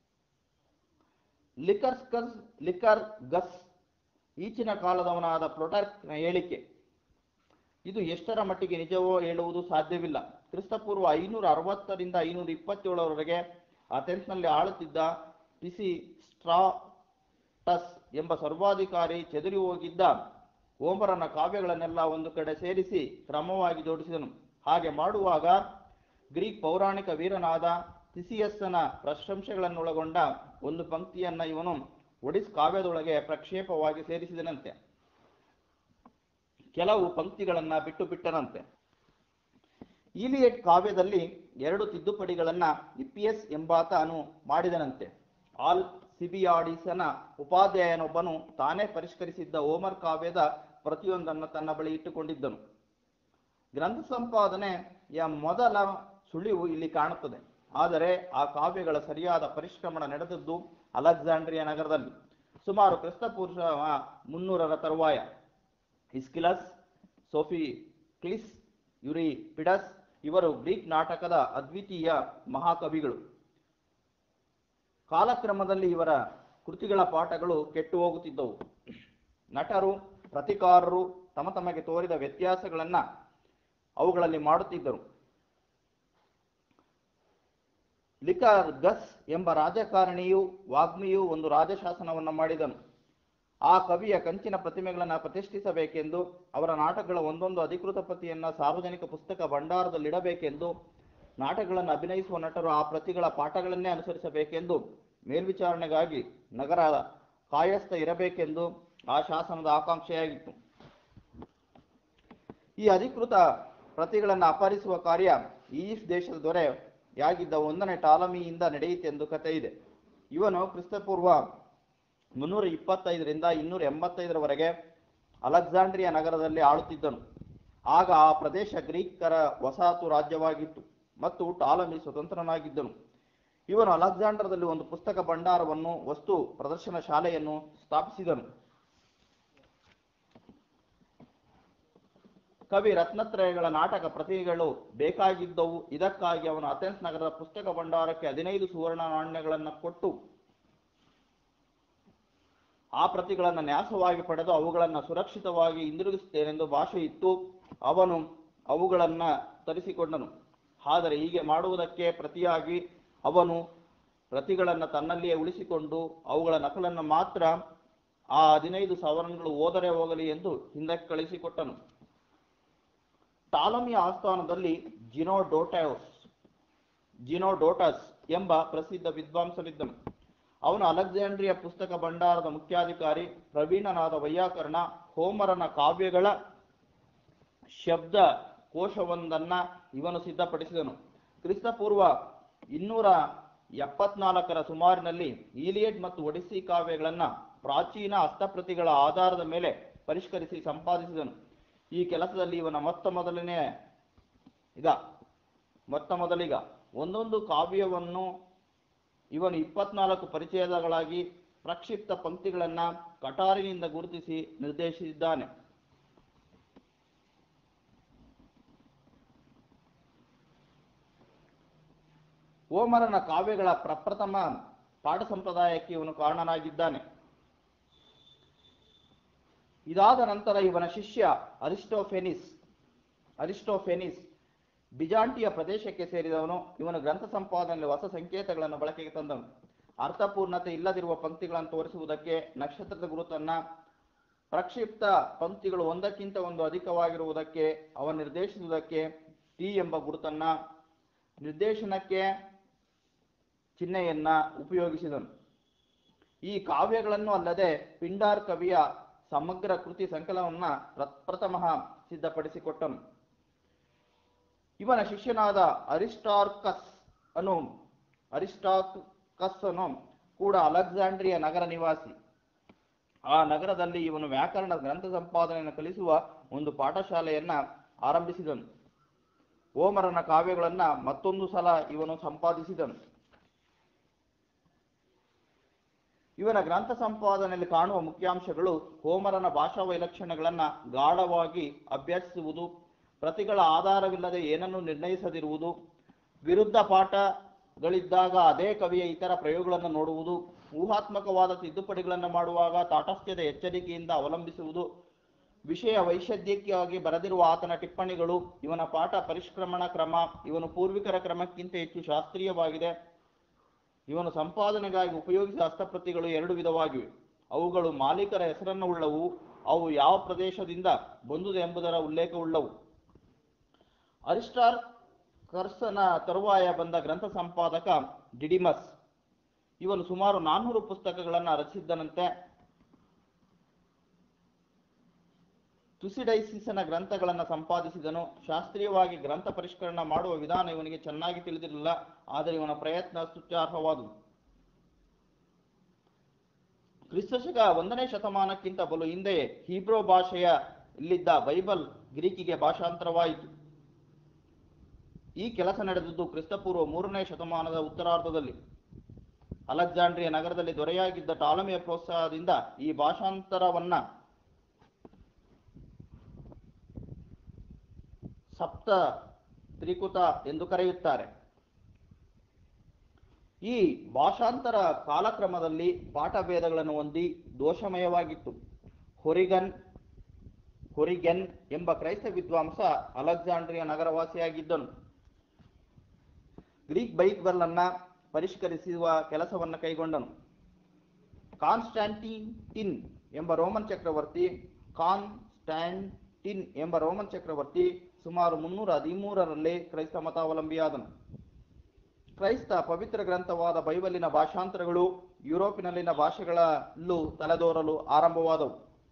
S2: ಲಿಕರ್ಸ್ಕಸ್ ಲಿಕರ್ ಗಸ್ ಈಚಿನ ಕಾಲದವನಾದ ಪ್ಲೋಟಾರ್ಕ್ನ ಹೇಳಿಕೆ. ಇದು ಎಷ್ಟರ ಮಟ್ಟಿಗೆ ನಿಜವೋ ಹೇಳುವುದು ಸಾಧ್ಯವಿಲ್ಲ. ಕ್ರಿಸ್ತಪೂರ್ವ ಐನೂರ ಅರವತ್ತರಿಂದ ಐನೂರ ಇಪ್ಪತ್ತೇಳರವರೆಗೆ ಅಥೆನ್ಸ್ನಲ್ಲಿ ಆಳುತ್ತಿದ್ದ ಪಿಸಿ ಸ್ಟ್ರಾಟಸ್ ಎಂಬ ಸರ್ವಾಧಿಕಾರಿ ಚೆದರಿ ಹೋಗಿದ್ದ ಹೋಮರನ ಕಾವ್ಯಗಳನ್ನೆಲ್ಲ ಒಂದು ಕಡೆ ಸೇರಿಸಿ ಕ್ರಮವಾಗಿ ಜೋಡಿಸಿದನು. ಹಾಗೆ ಮಾಡುವಾಗ ಗ್ರೀಕ್ ಪೌರಾಣಿಕ ವೀರನಾದ ಥಿಸಿಯಸ್ಸನ ಪ್ರಶಂಸೆಗಳನ್ನೊಳಗೊಂಡ ಒಂದು ಪಂಕ್ತಿಯನ್ನ ಇವನು ಒಡಿಸ್ ಕಾವ್ಯದೊಳಗೆ ಪ್ರಕ್ಷೇಪವಾಗಿ ಸೇರಿಸಿದನಂತೆ. ಕೆಲವು ಪಂಕ್ತಿಗಳನ್ನ ಬಿಟ್ಟು ಬಿಟ್ಟನಂತೆ. ಈಲಿಯಡ್ ಕಾವ್ಯದಲ್ಲಿ ಎರಡು ತಿದ್ದುಪಡಿಗಳನ್ನ ಇಪ್ಪಿಯಸ್ ಎಂಬಾತನು ಮಾಡಿದನಂತೆ. ಆಲ್ ಸಿಬಿಯಾಡಿಸನ ಉಪಾಧ್ಯಾಯನೊಬ್ಬನು ತಾನೇ ಪರಿಷ್ಕರಿಸಿದ್ದ ಹೋಮರ್ ಕಾವ್ಯದ ಪ್ರತಿಯೊಂದನ್ನು ತನ್ನ ಬಳಿ ಇಟ್ಟುಕೊಂಡಿದ್ದನು. ಗ್ರಂಥ ಸಂಪಾದನೆಯ ಮೊದಲ ಸುಳಿವು ಇಲ್ಲಿ ಕಾಣುತ್ತದೆ. ಆದರೆ ಆ ಕಾವ್ಯಗಳ ಸರಿಯಾದ ಪರಿಷ್ಕರಣ ನಡೆದದ್ದು ಅಲೆಕ್ಸಾಂಡ್ರಿಯಾ ನಗರದಲ್ಲಿ ಸುಮಾರು ಕ್ರಿಸ್ತಪೂರ್ವ ಮುನ್ನೂರರ ತರುವಾಯ. ಇಸ್ಕಿಲಸ್, ಸೋಫಿಕ್ಲಿಸ್, ಯುರಿಪಿಡಸ್ ಇವರು ಗ್ರೀಕ್ ನಾಟಕದ ಅದ್ವಿತೀಯ ಮಹಾಕವಿಗಳು. ಕಾಲಕ್ರಮದಲ್ಲಿ ಇವರ ಕೃತಿಗಳ ಪಾಠಗಳು ಕೆಟ್ಟು ಹೋಗುತ್ತಿದ್ದವು. ನಟರು ಪ್ರತಿಕಾರರು ತಮ್ಮ ತಮಗೆ ತೋರಿದ ವ್ಯತ್ಯಾಸಗಳನ್ನ ಅವುಗಳಲ್ಲಿ ಮಾಡುತ್ತಿದ್ದರು. ಲಿಕರ್ ಗಸ್ ಎಂಬ ರಾಜಕಾರಣಿಯು ವಾಗ್ಮಿಯು ಒಂದು ರಾಜಶಾಸನವನ್ನು ಮಾಡಿದನು. ಆ ಕವಿಯ ಕಂಚಿನ ಪ್ರತಿಮೆಗಳನ್ನು ಪ್ರತಿಷ್ಠಿಸಬೇಕೆಂದು, ಅವರ ನಾಟಕಗಳ ಒಂದೊಂದು ಅಧಿಕೃತ ಪ್ರತಿಯನ್ನ ಸಾರ್ವಜನಿಕ ಪುಸ್ತಕ ಭಂಡಾರದಲ್ಲಿಡಬೇಕೆಂದು, ನಾಟಕಗಳನ್ನು ಅಭಿನಯಿಸುವ ನಟರು ಆ ಪ್ರತಿಗಳ ಪಾಠಗಳನ್ನೇ ಅನುಸರಿಸಬೇಕೆಂದು, ಮೇಲ್ವಿಚಾರಣೆಗಾಗಿ ನಗರ ಕಾಯಸ್ಥ ಇರಬೇಕೆಂದು ಆ ಶಾಸನದ ಆಕಾಂಕ್ಷೆಯಾಗಿತ್ತು. ಈ ಅಧಿಕೃತ ಪ್ರತಿಗಳನ್ನು ಅಪಹರಿಸುವ ಕಾರ್ಯ ಈಜಿಪ್ಟ್ ದೇಶದ ದೊರೆಯಾಗಿದ್ದ ಒಂದನೇ ಟಾಲಮಿಯಿಂದ ನಡೆಯಿತೆಂದು ಕಥೆ ಇದೆ. ಇವನು ಕ್ರಿಸ್ತಪೂರ್ವ ಮುನ್ನೂರ ಇಪ್ಪತ್ತೈದರಿಂದ ಇನ್ನೂರ ಎಂಬತ್ತೈದರವರೆಗೆ ಅಲೆಕ್ಸಾಂಡ್ರಿಯಾ ನಗರದಲ್ಲಿ ಆಳುತ್ತಿದ್ದನು. ಆಗ ಆ ಪ್ರದೇಶ ಗ್ರೀಕರ ವಸಾಹತು ರಾಜ್ಯವಾಗಿತ್ತು ಮತ್ತು ಟಾಲಮಿ ಸ್ವತಂತ್ರನಾಗಿದ್ದನು. ಇವನು ಅಲೆಕ್ಸಾಂಡರ್ದಲ್ಲಿ ಒಂದು ಪುಸ್ತಕ ಭಂಡಾರವನ್ನು, ವಸ್ತು ಪ್ರದರ್ಶನ ಶಾಲೆಯನ್ನು ಸ್ಥಾಪಿಸಿದನು. ಕವಿ ರತ್ನತ್ರಯಗಳ ನಾಟಕ ಪ್ರತಿಗಳು ಬೇಕಾಗಿದ್ದವು. ಇದಕ್ಕಾಗಿ ಅವನು ಅಥೆನ್ಸ್ ನಗರದ ಪುಸ್ತಕ ಭಂಡಾರಕ್ಕೆ ಹದಿನೈದು ಸುವರ್ಣ ನಾಣ್ಯಗಳನ್ನು ಕೊಟ್ಟು ಆ ಪ್ರತಿಗಳನ್ನು ನ್ಯಾಸವಾಗಿ ಪಡೆದು ಅವುಗಳನ್ನು ಸುರಕ್ಷಿತವಾಗಿ ಹಿಂದಿರುಗಿಸುತ್ತೇನೆಂದು ಭಾಷೆ ಇತ್ತು. ಅವನು ಅವುಗಳನ್ನ ತರಿಸಿಕೊಂಡನು. ಆದರೆ ಹೀಗೆ ಮಾಡುವುದಕ್ಕೆ ಪ್ರತಿಯಾಗಿ ಅವನು ಪ್ರತಿಗಳನ್ನು ತನ್ನಲ್ಲಿಯೇ ಉಳಿಸಿಕೊಂಡು ಅವುಗಳ ನಕಲನ್ನು ಮಾತ್ರ ಆ ಹದಿನೈದು ಸವರ್ಣಗಳು ಹೋದರೆ ಹೋಗಲಿ ಎಂದು ಹಿಂದಕ್ಕೆ ಕಳಿಸಿಕೊಟ್ಟನು. ಟಾಲಮಿಯ ಆಸ್ಥಾನದಲ್ಲಿ ಜಿನೋಡೋಟಸ್ ಜಿನೋಡೋಟಸ್ ಎಂಬ ಪ್ರಸಿದ್ಧ ವಿದ್ವಾಂಸನಿದ್ದನು. ಅವನು ಅಲೆಕ್ಸಾಂಡ್ರಿಯಾ ಪುಸ್ತಕ ಭಂಡಾರದ ಮುಖ್ಯಾಧಿಕಾರಿ. ಪ್ರವೀಣನಾದ ವೈಯಾಕರಣ ಹೋಮರನ ಕಾವ್ಯಗಳ ಶಬ್ದ ಕೋಶವೊಂದನ್ನ ಇವನು ಸಿದ್ಧಪಡಿಸಿದನು. ಕ್ರಿಸ್ತಪೂರ್ವ ಇನ್ನೂರ ಎಪ್ಪತ್ನಾಲ್ಕರ ಸುಮಾರಿನಲ್ಲಿ ಈಲಿಯಡ್ ಮತ್ತು ಒಡಿಸ್ಸಿ ಕಾವ್ಯಗಳನ್ನು ಪ್ರಾಚೀನ ಹಸ್ತಪ್ರತಿಗಳ ಆಧಾರದ ಮೇಲೆ ಪರಿಷ್ಕರಿಸಿ ಸಂಪಾದಿಸಿದನು. ಈ ಕೆಲಸದಲ್ಲಿ ಇವನ ಮೊತ್ತ ಮೊದಲನೇ ಈಗ ಮೊತ್ತ ಮೊದಲಿಗ ಒಂದೊಂದು ಕಾವ್ಯವನ್ನು ಇವನು ಇಪ್ಪತ್ನಾಲ್ಕು ಪರಿಚಯಗಳಾಗಿ ಪ್ರಕ್ಷಿಪ್ತ ಪಂಕ್ತಿಗಳನ್ನ ಕಟಾರಿನಿಂದ ಗುರುತಿಸಿ ನಿರ್ದೇಶಿಸಿದ್ದಾನೆ. ಹೋಮರನ ಕಾವ್ಯಗಳ ಪ್ರಪ್ರಥಮ ಪಾಠ ಸಂಪ್ರದಾಯಕ್ಕೆ ಇವನು ಕಾರಣನಾಗಿದ್ದಾನೆ. ಇದಾದ ನಂತರ ಇವನ ಶಿಷ್ಯ ಅರಿಸ್ಟೋಫೆನಿಸ್ ಅರಿಸ್ಟೋಫೆನಿಸ್ ಬಿಜಾಂಟಿಯ ಪ್ರದೇಶಕ್ಕೆ ಸೇರಿದವನು. ಇವನು ಗ್ರಂಥ ಸಂಪಾದನೆಯಲ್ಲಿ ಹೊಸ ಸಂಕೇತಗಳನ್ನು ಬಳಕೆಗೆ ತಂದನು. ಅರ್ಥಪೂರ್ಣತೆ ಇಲ್ಲದಿರುವ ಪಂಕ್ತಿಗಳನ್ನು ತೋರಿಸುವುದಕ್ಕೆ ನಕ್ಷತ್ರದ ಗುರುತನ್ನ, ಪ್ರಕ್ಷಿಪ್ತ ಪಂಕ್ತಿಗಳು ಒಂದಕ್ಕಿಂತ ಒಂದು ಅಧಿಕವಾಗಿರುವುದಕ್ಕೆ ಅವ ನಿರ್ದೇಶಿಸುವುದಕ್ಕೆ ಟಿ ಎಂಬ ಗುರುತನ್ನ, ನಿರ್ದೇಶನಕ್ಕೆ ಚಿಹ್ನೆಯನ್ನ ಉಪಯೋಗಿಸಿದನು. ಈ ಕಾವ್ಯಗಳನ್ನು ಅಲ್ಲದೆ ಪಿಂಡಾರ್ ಕವಿಯ ಸಮಗ್ರ ಕೃತಿ ಸಂಕಲನವನ್ನ ಪ್ರಥಮ ಸಿದ್ಧಪಡಿಸಿಕೊಟ್ಟನು. ಇವನ ಶಿಷ್ಯನಾದ ಅರಿಸ್ಟಾರ್ಕಸ್ ಅನು ಅರಿಸ್ಟಾರ್ಕಸ್ ಅನು ಕೂಡ ಅಲೆಕ್ಸಾಂಡ್ರಿಯ ನಗರ ನಿವಾಸಿ. ಆ ನಗರದಲ್ಲಿ ಇವನು ವ್ಯಾಕರಣ ಗ್ರಂಥ ಸಂಪಾದನೆಯನ್ನು ಕಲಿಸುವ ಒಂದು ಪಾಠಶಾಲೆಯನ್ನ ಆರಂಭಿಸಿದನು. ಹೋಮರನ ಕಾವ್ಯಗಳನ್ನ ಮತ್ತೊಂದು ಸಲ ಇವನು ಸಂಪಾದಿಸಿದನು. ಇವನ ಗ್ರಂಥ ಸಂಪಾದನೆಯಲ್ಲಿ ಕಾಣುವ ಮುಖ್ಯಾಂಶಗಳು ಹೋಮರನ ಭಾಷಾ ವೈಲಕ್ಷಣ್ಯಗಳನ್ನ ಗಾಢವಾಗಿ ಅಭ್ಯಸಿಸುವುದು, ಪ್ರತಿಗಳ ಆಧಾರವಿಲ್ಲದೆ ಏನನ್ನು ನಿರ್ಣಯಿಸದಿರುವುದು, ವಿರುದ್ಧ ಪಾಠಗಳಿದ್ದಾಗ ಅದೇ ಕವಿಯ ಇತರ ಪ್ರಯೋಗಗಳನ್ನು ನೋಡುವುದು, ಊಹಾತ್ಮಕವಾದ ತಿದ್ದುಪಡಿಗಳನ್ನು ಮಾಡುವಾಗ ತಾಟಸ್ಥ್ಯದ ಎಚ್ಚರಿಕೆಯಿಂದ ಅವಲಂಬಿಸುವುದು, ವಿಷಯ ವೈಷದ್ಯಕ್ಕಾಗಿ ಬರೆದಿರುವ ಆತನ ಟಿಪ್ಪಣಿಗಳು, ಇವನ ಪಾಠ ಪರಿಷ್ಕ್ರಮಣ ಕ್ರಮ ಇವನು ಪೂರ್ವಿಕರ ಕ್ರಮಕ್ಕಿಂತ ಹೆಚ್ಚು ಶಾಸ್ತ್ರೀಯವಾಗಿದೆ. ಇವನು ಸಂಪಾದನೆಗಾಗಿ ಉಪಯೋಗಿಸಿದ ಹಸ್ತಪ್ರತಿಗಳು ಎರಡು ವಿಧವಾಗಿವೆ. ಅವುಗಳು ಮಾಲೀಕರ ಹೆಸರನ್ನು ಉಳ್ಳವು, ಅವು ಯಾವ ಪ್ರದೇಶದಿಂದ ಬಂದುದು ಎಂಬುದರ ಉಲ್ಲೇಖವುಳ್ಳವು. ಅರಿಸ್ಟಾರ್ಕಸ್ನ ತರುವಾಯ ಬಂದ ಗ್ರಂಥ ಸಂಪಾದಕ ಡಿಡಿಮಸ್. ಇವನು ಸುಮಾರು ನಾನ್ನೂರು ಪುಸ್ತಕಗಳನ್ನು ರಚಿಸಿದ್ದನಂತೆ. ತುಸಿಡೈಸಿಸನ ಗ್ರಂಥಗಳನ್ನು ಸಂಪಾದಿಸಿದನು. ಶಾಸ್ತ್ರೀಯವಾಗಿ ಗ್ರಂಥ ಪರಿಷ್ಕರಣ ಮಾಡುವ ವಿಧಾನ ಇವನಿಗೆ ಚೆನ್ನಾಗಿ ತಿಳಿದಿರಲಿಲ್ಲ, ಆದರೆ ಇವನ ಪ್ರಯತ್ನ ಸ್ತುತ್ಯಾರ್ಹವಾದುದು. ಕ್ರಿಸ್ತಶಕ ಒಂದನೇ ಶತಮಾನಕ್ಕಿಂತ ಬಲು ಹಿಂದೆಯೇ ಹೀಬ್ರೋ ಭಾಷೆಯಲ್ಲಿದ್ದ ಬೈಬಲ್ ಗ್ರೀಕಿಗೆ ಭಾಷಾಂತರವಾಯಿತು. ಈ ಕೆಲಸ ನಡೆದದ್ದು ಕ್ರಿಸ್ತಪೂರ್ವ ಮೂರನೇ ಶತಮಾನದ ಉತ್ತರಾರ್ಧದಲ್ಲಿ. ಅಲೆಕ್ಸಾಂಡ್ರಿಯ ನಗರದಲ್ಲಿ ದೊರೆಯಾಗಿದ್ದ ಟಾಲಮಿಯ ಪ್ರೋತ್ಸಾಹದಿಂದ ಈ ಭಾಷಾಂತರವನ್ನ ಸಪ್ತ ತ್ರಿಕುತ ಎಂದು ಕರೆಯುತ್ತಾರೆ. ಈ ಭಾಷಾಂತರ ಕಾಲಕ್ರಮದಲ್ಲಿ ಪಾಠಭೇದಗಳನ್ನು ಹೊಂದಿ ದೋಷಮಯವಾಗಿತ್ತು. ಹೊರಿಗನ್ ಹೊರಿಗೆನ್ ಎಂಬ ಕ್ರೈಸ್ತ ವಿದ್ವಾಂಸ ಅಲೆಕ್ಸಾಂಡ್ರಿಯ ನಗರವಾಸಿಯಾಗಿದ್ದನು. ಗ್ರೀಕ್ ಬೈಬಲ್ ಅನ್ನ ಪರಿಷ್ಕರಿಸುವ ಕೆಲಸವನ್ನು ಕೈಗೊಂಡನು. ಕಾನ್ಸ್ಟಾಂಟಿನ್ ಎಂಬ ರೋಮನ್ ಚಕ್ರವರ್ತಿ ಕಾನ್ಸ್ಟಾಂಟಿನ್ ಎಂಬ ರೋಮನ್ ಚಕ್ರವರ್ತಿ ಸುಮಾರು ಮುನ್ನೂರ ಹದಿಮೂರರಲ್ಲಿ ಕ್ರೈಸ್ತ ಮತಾವಲಂಬಿಯಾದನು. ಕ್ರೈಸ್ತ ಪವಿತ್ರ ಗ್ರಂಥವಾದ ಬೈಬಲಿನ ಭಾಷಾಂತರಗಳು ಯುರೋಪಿನಲ್ಲಿನ ಭಾಷೆಗಳಲ್ಲೂ ತಲೆದೋರಲು ಆರಂಭವಾದವು.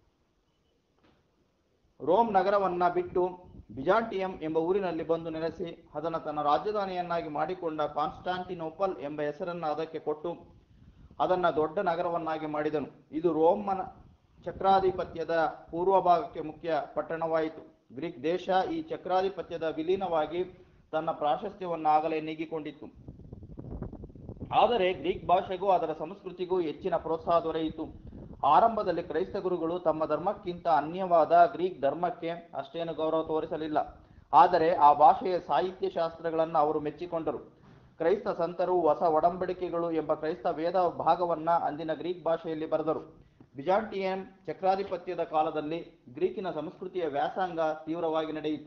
S2: ರೋಮ್ ನಗರವನ್ನ ಬಿಟ್ಟು ಬಿಜಾಂಟಿಯಂ ಎಂಬ ಊರಿನಲ್ಲಿ ಬಂದು ನೆಲೆಸಿ ಅದನ್ನು ತನ್ನ ರಾಜಧಾನಿಯನ್ನಾಗಿ ಮಾಡಿಕೊಂಡ ಕಾನ್ಸ್ಟಾಂಟಿನೋಪಲ್ ಎಂಬ ಹೆಸರನ್ನು ಅದಕ್ಕೆ ಕೊಟ್ಟು ಅದನ್ನು ದೊಡ್ಡ ನಗರವನ್ನಾಗಿ ಮಾಡಿದನು. ಇದು ರೋಮನ ಚಕ್ರಾಧಿಪತ್ಯದ ಪೂರ್ವ ಭಾಗಕ್ಕೆ ಮುಖ್ಯ ಪಟ್ಟಣವಾಯಿತು. ಗ್ರೀಕ್ ದೇಶ ಈ ಚಕ್ರಾಧಿಪತ್ಯದ ವಿಲೀನವಾಗಿ ತನ್ನ ಪ್ರಾಶಸ್ತ್ಯವನ್ನಾಗಲೇ ನೀಗಿಕೊಂಡಿತ್ತು. ಆದರೆ ಗ್ರೀಕ್ ಭಾಷೆಗೂ ಅದರ ಸಂಸ್ಕೃತಿಗೂ ಹೆಚ್ಚಿನ ಪ್ರೋತ್ಸಾಹ ದೊರೆಯಿತು. ಆರಂಭದಲ್ಲಿ ಕ್ರೈಸ್ತ ಗುರುಗಳು ತಮ್ಮ ಧರ್ಮಕ್ಕಿಂತ ಅನ್ಯವಾದ ಗ್ರೀಕ್ ಧರ್ಮಕ್ಕೆ ಅಷ್ಟೇನು ಗೌರವ ತೋರಿಸಲಿಲ್ಲ. ಆದರೆ ಆ ಭಾಷೆಯ ಸಾಹಿತ್ಯ ಶಾಸ್ತ್ರಗಳನ್ನು ಅವರು ಮೆಚ್ಚಿಕೊಂಡರು. ಕ್ರೈಸ್ತ ಸಂತರು ಹೊಸ ಒಡಂಬಡಿಕೆಗಳು ಎಂಬ ಕ್ರೈಸ್ತ ವೇದ ಭಾಗವನ್ನ ಅಂದಿನ ಗ್ರೀಕ್ ಭಾಷೆಯಲ್ಲಿ ಬರೆದರು. ಬಿಜಾಂಟಿಯನ್ ಚಕ್ರಾಧಿಪತ್ಯದ ಕಾಲದಲ್ಲಿ ಗ್ರೀಕಿನ ಸಂಸ್ಕೃತಿಯ ವ್ಯಾಸಂಗ ತೀವ್ರವಾಗಿ ನಡೆಯಿತು.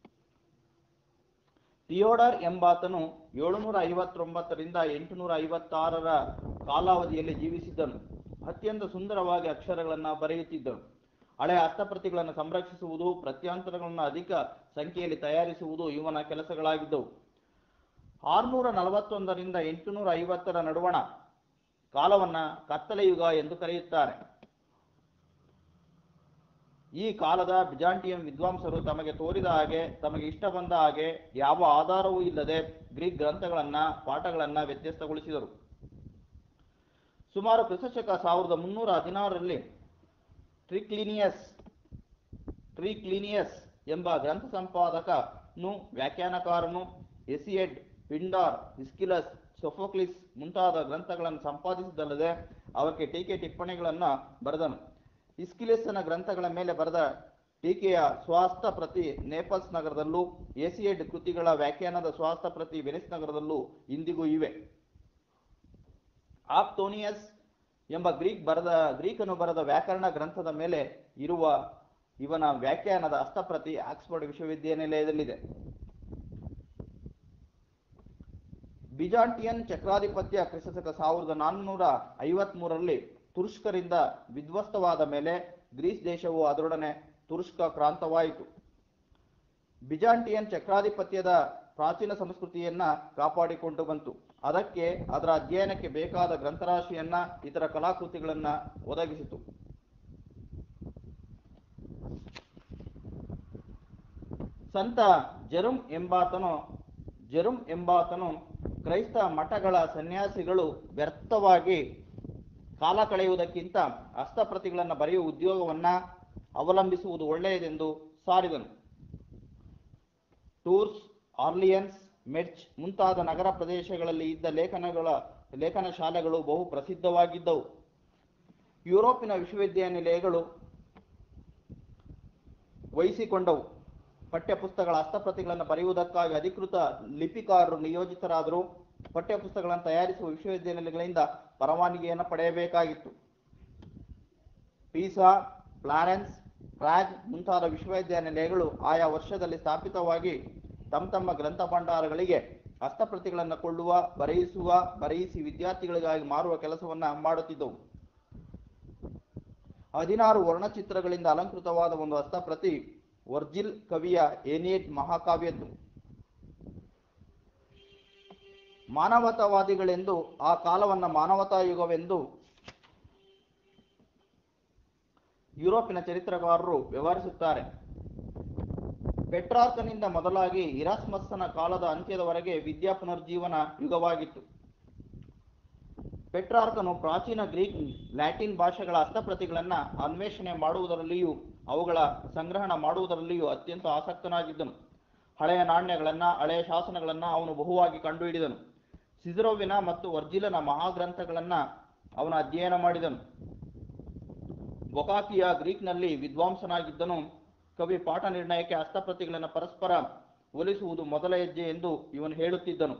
S2: ಥಿಯೋಡರ್ ಎಂಬಾತನು ಏಳುನೂರ ಐವತ್ತೊಂಬತ್ತರಿಂದ ಎಂಟುನೂರ ಐವತ್ತಾರರ ಕಾಲಾವಧಿಯಲ್ಲಿ ಜೀವಿಸಿದ್ದನು. ಅತ್ಯಂತ ಸುಂದರವಾಗಿ ಅಕ್ಷರಗಳನ್ನು ಬರೆಯುತ್ತಿದ್ದನು. ಹಳೆಯ ಹಸ್ತಪ್ರತಿಗಳನ್ನು ಸಂರಕ್ಷಿಸುವುದು, ಪ್ರತ್ಯಂತರಗಳನ್ನು ಅಧಿಕ ಸಂಖ್ಯೆಯಲ್ಲಿ ತಯಾರಿಸುವುದು ಇವನ ಕೆಲಸಗಳಾಗಿದ್ದವು. ಆರುನೂರ ನಲವತ್ತೊಂದರಿಂದ ಎಂಟುನೂರ ಐವತ್ತರ ನಡುವಣ ಕಾಲವನ್ನ ಕತ್ತಲೆ ಯುಗ ಎಂದು ಕರೆಯುತ್ತಾರೆ. ಈ ಕಾಲದ ಬಿಜಾಂಟಿಯನ್ ವಿದ್ವಾಂಸರು ತಮಗೆ ತೋರಿದ ಹಾಗೆ ತಮಗೆ ಇಷ್ಟ ಬಂದ ಹಾಗೆ ಯಾವ ಆಧಾರವೂ ಇಲ್ಲದೆ ಗ್ರೀಕ್ ಗ್ರಂಥಗಳನ್ನ ಪಾಠಗಳನ್ನ ವ್ಯತ್ಯಸ್ತಗೊಳಿಸಿದರು. ಸುಮಾರು ಕ್ರಿಸ್ತಶಕ ಸಾವಿರದ ಮುನ್ನೂರ ಹದಿನಾರರಲ್ಲಿ ಟ್ರಿಕ್ಲಿನಿಯಸ್ ಟ್ರಿಕ್ಲಿನಿಯಸ್ ಎಂಬ ಗ್ರಂಥ ಸಂಪಾದಕನು ವ್ಯಾಖ್ಯಾನಕಾರನು ಎಸಿಯಡ್, ಪಿಂಡಾರ್, ಇಸ್ಕಿಲಸ್, ಸೊಫೋಕ್ಲಿಸ್ ಮುಂತಾದ ಗ್ರಂಥಗಳನ್ನು ಸಂಪಾದಿಸಿದಲ್ಲದೆ ಅವಕ್ಕೆ ಟೀಕೆ ಟಿಪ್ಪಣಿಗಳನ್ನು ಬರೆದನು. ಇಸ್ಕಿಲಸ್ನ ಗ್ರಂಥಗಳ ಮೇಲೆ ಬರೆದ ಟೀಕೆಯ ಸ್ವಾಸ್ಥ ಪ್ರತಿ ನೇಪಲ್ಸ್ ನಗರದಲ್ಲೂ, ಎಸಿಯಡ್ ಕೃತಿಗಳ ವ್ಯಾಖ್ಯಾನದ ಸ್ವಾಸ್ಥ ಪ್ರತಿ ವೆನಿಸ್ ನಗರದಲ್ಲೂ ಇಂದಿಗೂ ಇವೆ. ಆಪ್ತೋನಿಯಸ್ ಎಂಬ ಗ್ರೀಕ್ ಬರೆದ ಗ್ರೀಕನು ಬರೆದ ವ್ಯಾಕರಣ ಗ್ರಂಥದ ಮೇಲೆ ಇರುವ ಇವನ ವ್ಯಾಖ್ಯಾನದ ಹಸ್ತಪ್ರತಿ ಆಕ್ಸ್ಫರ್ಡ್ ವಿಶ್ವವಿದ್ಯಾನಿಲಯದಲ್ಲಿದೆ. ಬಿಜಾಂಟಿಯನ್ ಚಕ್ರಾಧಿಪತ್ಯ ಕ್ರಿಸ್ತಶಕ ಸಾವಿರದ ನಾನ್ನೂರ ಐವತ್ತ್ ಮೂರರಲ್ಲಿ ತುರ್ಷ್ಕರಿಂದ ವಿಧ್ವಸ್ತವಾದ ಮೇಲೆ ಗ್ರೀಸ್ ದೇಶವು ಅದರೊಡನೆ ತುರ್ಷ್ಕ ಕ್ರಾಂತವಾಯಿತು. ಬಿಜಾಂಟಿಯನ್ ಚಕ್ರಾಧಿಪತ್ಯದ ಪ್ರಾಚೀನ ಸಂಸ್ಕೃತಿಯನ್ನ ಕಾಪಾಡಿಕೊಂಡು ಬಂತು. ಅದಕ್ಕೆ ಅದರ ಅಧ್ಯಯನಕ್ಕೆ ಬೇಕಾದ ಗ್ರಂಥರಾಶಿಯನ್ನ, ಇತರ ಕಲಾಕೃತಿಗಳನ್ನ ಒದಗಿಸಿತು. ಸಂತ ಜೆರುಮ್ ಎಂಬಾತನು ಜೆರುಮ್ ಎಂಬಾತನು ಕ್ರೈಸ್ತ ಮಠಗಳ ಸನ್ಯಾಸಿಗಳು ವ್ಯರ್ಥವಾಗಿ ಕಾಲ ಕಳೆಯುವುದಕ್ಕಿಂತ ಹಸ್ತಪ್ರತಿಗಳನ್ನು ಬರೆಯುವ ಉದ್ಯೋಗವನ್ನ ಅವಲಂಬಿಸುವುದು ಒಳ್ಳೆಯದೆಂದು ಸಾರಿದನು. ಟೂರ್ಸ್, ಆರ್ಲಿಯನ್ಸ್, ಮೆರ್ಚ್ ಮುಂತಾದ ನಗರ ಪ್ರದೇಶಗಳಲ್ಲಿ ಇದ್ದ ಲೇಖನಗಳ ಲೇಖನ ಶಾಲೆಗಳು ಬಹು ಪ್ರಸಿದ್ಧವಾಗಿದ್ದವು. ಯುರೋಪಿನ ವಿಶ್ವವಿದ್ಯಾನಿಲಯಗಳು ವಹಿಸಿಕೊಂಡವು. ಪಠ್ಯಪುಸ್ತಕಗಳ ಹಸ್ತಪ್ರತಿಗಳನ್ನು ಬರೆಯುವುದಕ್ಕಾಗಿ ಅಧಿಕೃತ ಲಿಪಿಕಾರರು ನಿಯೋಜಿತರಾದರು. ಪಠ್ಯಪುಸ್ತಕಗಳನ್ನು ತಯಾರಿಸುವ ವಿಶ್ವವಿದ್ಯಾನಿಲಯಗಳಿಂದ ಪರವಾನಗಿಯನ್ನು ಪಡೆಯಬೇಕಾಗಿತ್ತು. ಪೀಸಾ, ಫ್ಲಾರೆನ್ಸ್, ಪ್ರಾಗ್ ಮುಂತಾದ ವಿಶ್ವವಿದ್ಯಾನಿಲಯಗಳು ಆಯಾ ವರ್ಷದಲ್ಲಿ ಸ್ಥಾಪಿತವಾಗಿ ತಮ್ಮ ತಮ್ಮ ಗ್ರಂಥ ಭಂಡಾರಗಳಿಗೆ ಹಸ್ತಪ್ರತಿಗಳನ್ನು ಕೊಳ್ಳುವ, ಬರೆಯಿಸುವ, ಬರೆಯಿಸಿ ವಿದ್ಯಾರ್ಥಿಗಳಿಗಾಗಿ ಮಾರುವ ಕೆಲಸವನ್ನ ಮಾಡುತ್ತಿದ್ದವು. ಹದಿನಾರು ವರ್ಣಚಿತ್ರಗಳಿಂದ ಅಲಂಕೃತವಾದ ಒಂದು ಹಸ್ತಪ್ರತಿ ವರ್ಜಿಲ್ ಕವಿಯ ಏನಿಯಡ್ ಮಹಾಕಾವ್ಯದ್ದು. ಮಾನವತಾವಾದಿಗಳೆಂದು ಆ ಕಾಲವನ್ನ ಮಾನವತಾ ಯುಗವೆಂದು ಯುರೋಪಿನ ಚರಿತ್ರಕಾರರು ವ್ಯವಹರಿಸುತ್ತಾರೆ. ಪೆಟ್ರಾರ್ಕನಿಂದ ಮೊದಲಾಗಿ ಇರಾಸ್ಮಸ್ಸನ ಕಾಲದ ಅಂತ್ಯದವರೆಗೆ ವಿದ್ಯಾ ಪುನರ್ಜೀವನ ಯುಗವಾಗಿತ್ತು. ಪೆಟ್ರಾರ್ಕನು ಪ್ರಾಚೀನ ಗ್ರೀಕ್, ಲ್ಯಾಟಿನ್ ಭಾಷೆಗಳ ಹಸ್ತಪ್ರತಿಗಳನ್ನ ಅನ್ವೇಷಣೆ ಮಾಡುವುದರಲ್ಲಿಯೂ ಅವುಗಳ ಸಂಗ್ರಹಣ ಮಾಡುವುದರಲ್ಲಿಯೂ ಅತ್ಯಂತ ಆಸಕ್ತನಾಗಿದ್ದನು. ಹಳೆಯ ನಾಣ್ಯಗಳನ್ನ, ಹಳೆಯ ಶಾಸನಗಳನ್ನ ಅವನು ಬಹುವಾಗಿ ಕಂಡುಹಿಡಿದನು. ಸಿಜರೋವಿನ ಮತ್ತು ವರ್ಜಿಲನ ಮಹಾಗ್ರಂಥಗಳನ್ನ ಅವನು ಅಧ್ಯಯನ ಮಾಡಿದನು. ಬೊಕಾಕಿಯ ಗ್ರೀಕ್ನಲ್ಲಿ ವಿದ್ವಾಂಸನಾಗಿದ್ದನು. ಕವಿ ಪಾಠ ನಿರ್ಣಯಕ್ಕೆ ಹಸ್ತಪ್ರತಿಗಳನ್ನು ಪರಸ್ಪರ ಹೋಲಿಸುವುದು ಮೊದಲ ಹೆಜ್ಜೆ ಎಂದು ಇವನು ಹೇಳುತ್ತಿದ್ದನು.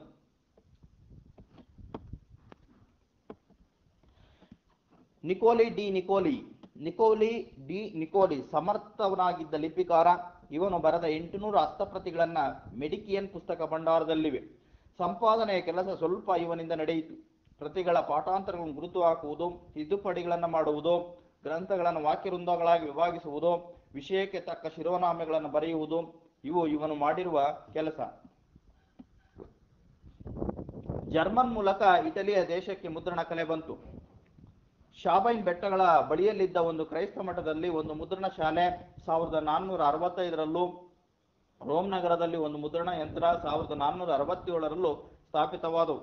S2: ನಿಕೋಲಿ ಡಿ ನಿಕೋಲಿ ನಿಕೋಲಿ ಡಿ ನಿಕೋಲಿ ಸಮರ್ಥವನಾಗಿದ್ದ ಲಿಪಿಕಾರ. ಇವನು ಬರೆದ ಎಂಟುನೂರು ಹಸ್ತಪ್ರತಿಗಳನ್ನ ಮೆಡಿಕಿಯನ್ ಪುಸ್ತಕ ಭಂಡಾರದಲ್ಲಿವೆ. ಸಂಪಾದನೆಯ ಕೆಲಸ ಸ್ವಲ್ಪ ಇವನಿಂದ ನಡೆಯಿತು. ಪ್ರತಿಗಳ ಪಾಠಾಂತರಗಳನ್ನು ಗುರುತು ಹಾಕುವುದು, ತಿದ್ದುಪಡಿಗಳನ್ನು ಮಾಡುವುದು, ಗ್ರಂಥಗಳನ್ನು ವಾಕ್ಯವೃಂದಗಳಾಗಿ ವಿಭಾಗಿಸುವುದು, ವಿಷಯಕ್ಕೆ ತಕ್ಕ ಶಿರೋನಾಮೆಗಳನ್ನು ಬರೆಯುವುದು ಇವು ಇವನು ಮಾಡಿರುವ ಕೆಲಸ. ಜರ್ಮನ್ ಮೂಲಕ ಇಟಲಿಯ ದೇಶಕ್ಕೆ ಮುದ್ರಣ ಕಲೆ ಬಂತು. ಶಾಬೈನ್ ಬೆಟ್ಟಗಳ ಬಳಿಯಲ್ಲಿದ್ದ ಒಂದು ಕ್ರೈಸ್ತ ಮಠದಲ್ಲಿ ಒಂದು ಮುದ್ರಣ ಶಾಲೆ ಸಾವಿರದ ನಾನ್ನೂರ ಅರವತ್ತೈದರಲ್ಲೂ, ರೋಮ್ ನಗರದಲ್ಲಿ ಒಂದು ಮುದ್ರಣ ಯಂತ್ರ ಸಾವಿರದ ನಾನ್ನೂರ ಅರವತ್ತೇಳರಲ್ಲೂ ಸ್ಥಾಪಿತವಾದವು.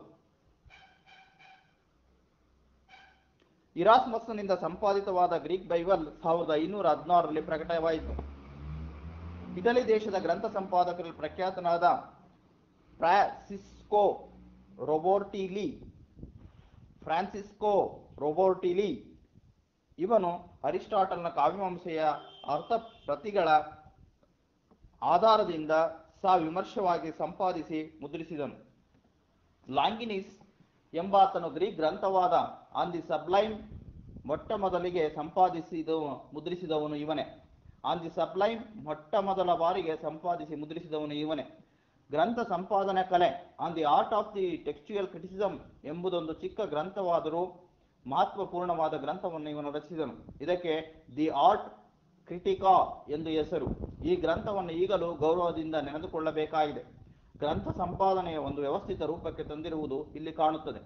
S2: ಇರಾಸ್ಮಸ್ನಿಂದ ಸಂಪಾದಿತವಾದ ಗ್ರೀಕ್ ಬೈಬಲ್ ಸಾವಿರದ ಐನೂರ ಹದಿನಾರರಲ್ಲಿ ಪ್ರಕಟವಾಯಿತು. ಇಟಲಿ ದೇಶದ ಗ್ರಂಥ ಸಂಪಾದಕರಲ್ಲಿ ಪ್ರಖ್ಯಾತನಾದ ಫ್ರಾನ್ಸಿಸ್ಕೋ ರೊಬೋರ್ಟಿಲಿ ಫ್ರಾನ್ಸಿಸ್ಕೋ ರೊಬೋರ್ಟಿಲಿ ಇವನು ಅರಿಸ್ಟಾಟಲ್ನ ಕಾವ್ಯಮೀಮಾಂಸೆಯ ಅರ್ಥ ಪ್ರತಿಗಳ ಆಧಾರದಿಂದ ಸವಿಮರ್ಶವಾಗಿ ಸಂಪಾದಿಸಿ ಮುದ್ರಿಸಿದನು. ಲಾಂಗಿನಿಸ್ ಎಂಬಾತನು ಗ್ರೀಕ್ ಗ್ರಂಥವಾದ ಆನ್ ದಿ ಸಬ್ಲೈಮ್ ಮೊಟ್ಟ ಮೊದಲಿಗೆ ಸಂಪಾದಿಸಿದ ಮುದ್ರಿಸಿದವನು ಇವನೇ. ಆನ್ ದಿ ಸಬ್ಲೈಮ್ ಮೊಟ್ಟ ಮೊದಲ ಬಾರಿಗೆ ಸಂಪಾದಿಸಿ ಮುದ್ರಿಸಿದವನು ಇವನೇ. ಗ್ರಂಥ ಸಂಪಾದನೆ ಕಲೆ on the art of the textual criticism ಎಂಬುದೊಂದು ಚಿಕ್ಕ ಗ್ರಂಥವಾದರೂ ಮಹತ್ವಪೂರ್ಣವಾದ ಗ್ರಂಥವನ್ನು ಇವನು ರಚಿಸಿದನು. ಇದಕ್ಕೆ ದಿ ಆರ್ಟ್ ಕ್ರಿಟಿಕಾ ಎಂದು ಹೆಸರು. ಈ ಗ್ರಂಥವನ್ನು ಈಗಲೂ ಗೌರವದಿಂದ ನೆನೆದುಕೊಳ್ಳಬೇಕಾಗಿದೆ. ಗ್ರಂಥ ಸಂಪಾದನೆಯ ಒಂದು ವ್ಯವಸ್ಥಿತ ರೂಪಕ್ಕೆ ತಂದಿರುವುದು ಇಲ್ಲಿ ಕಾಣುತ್ತದೆ.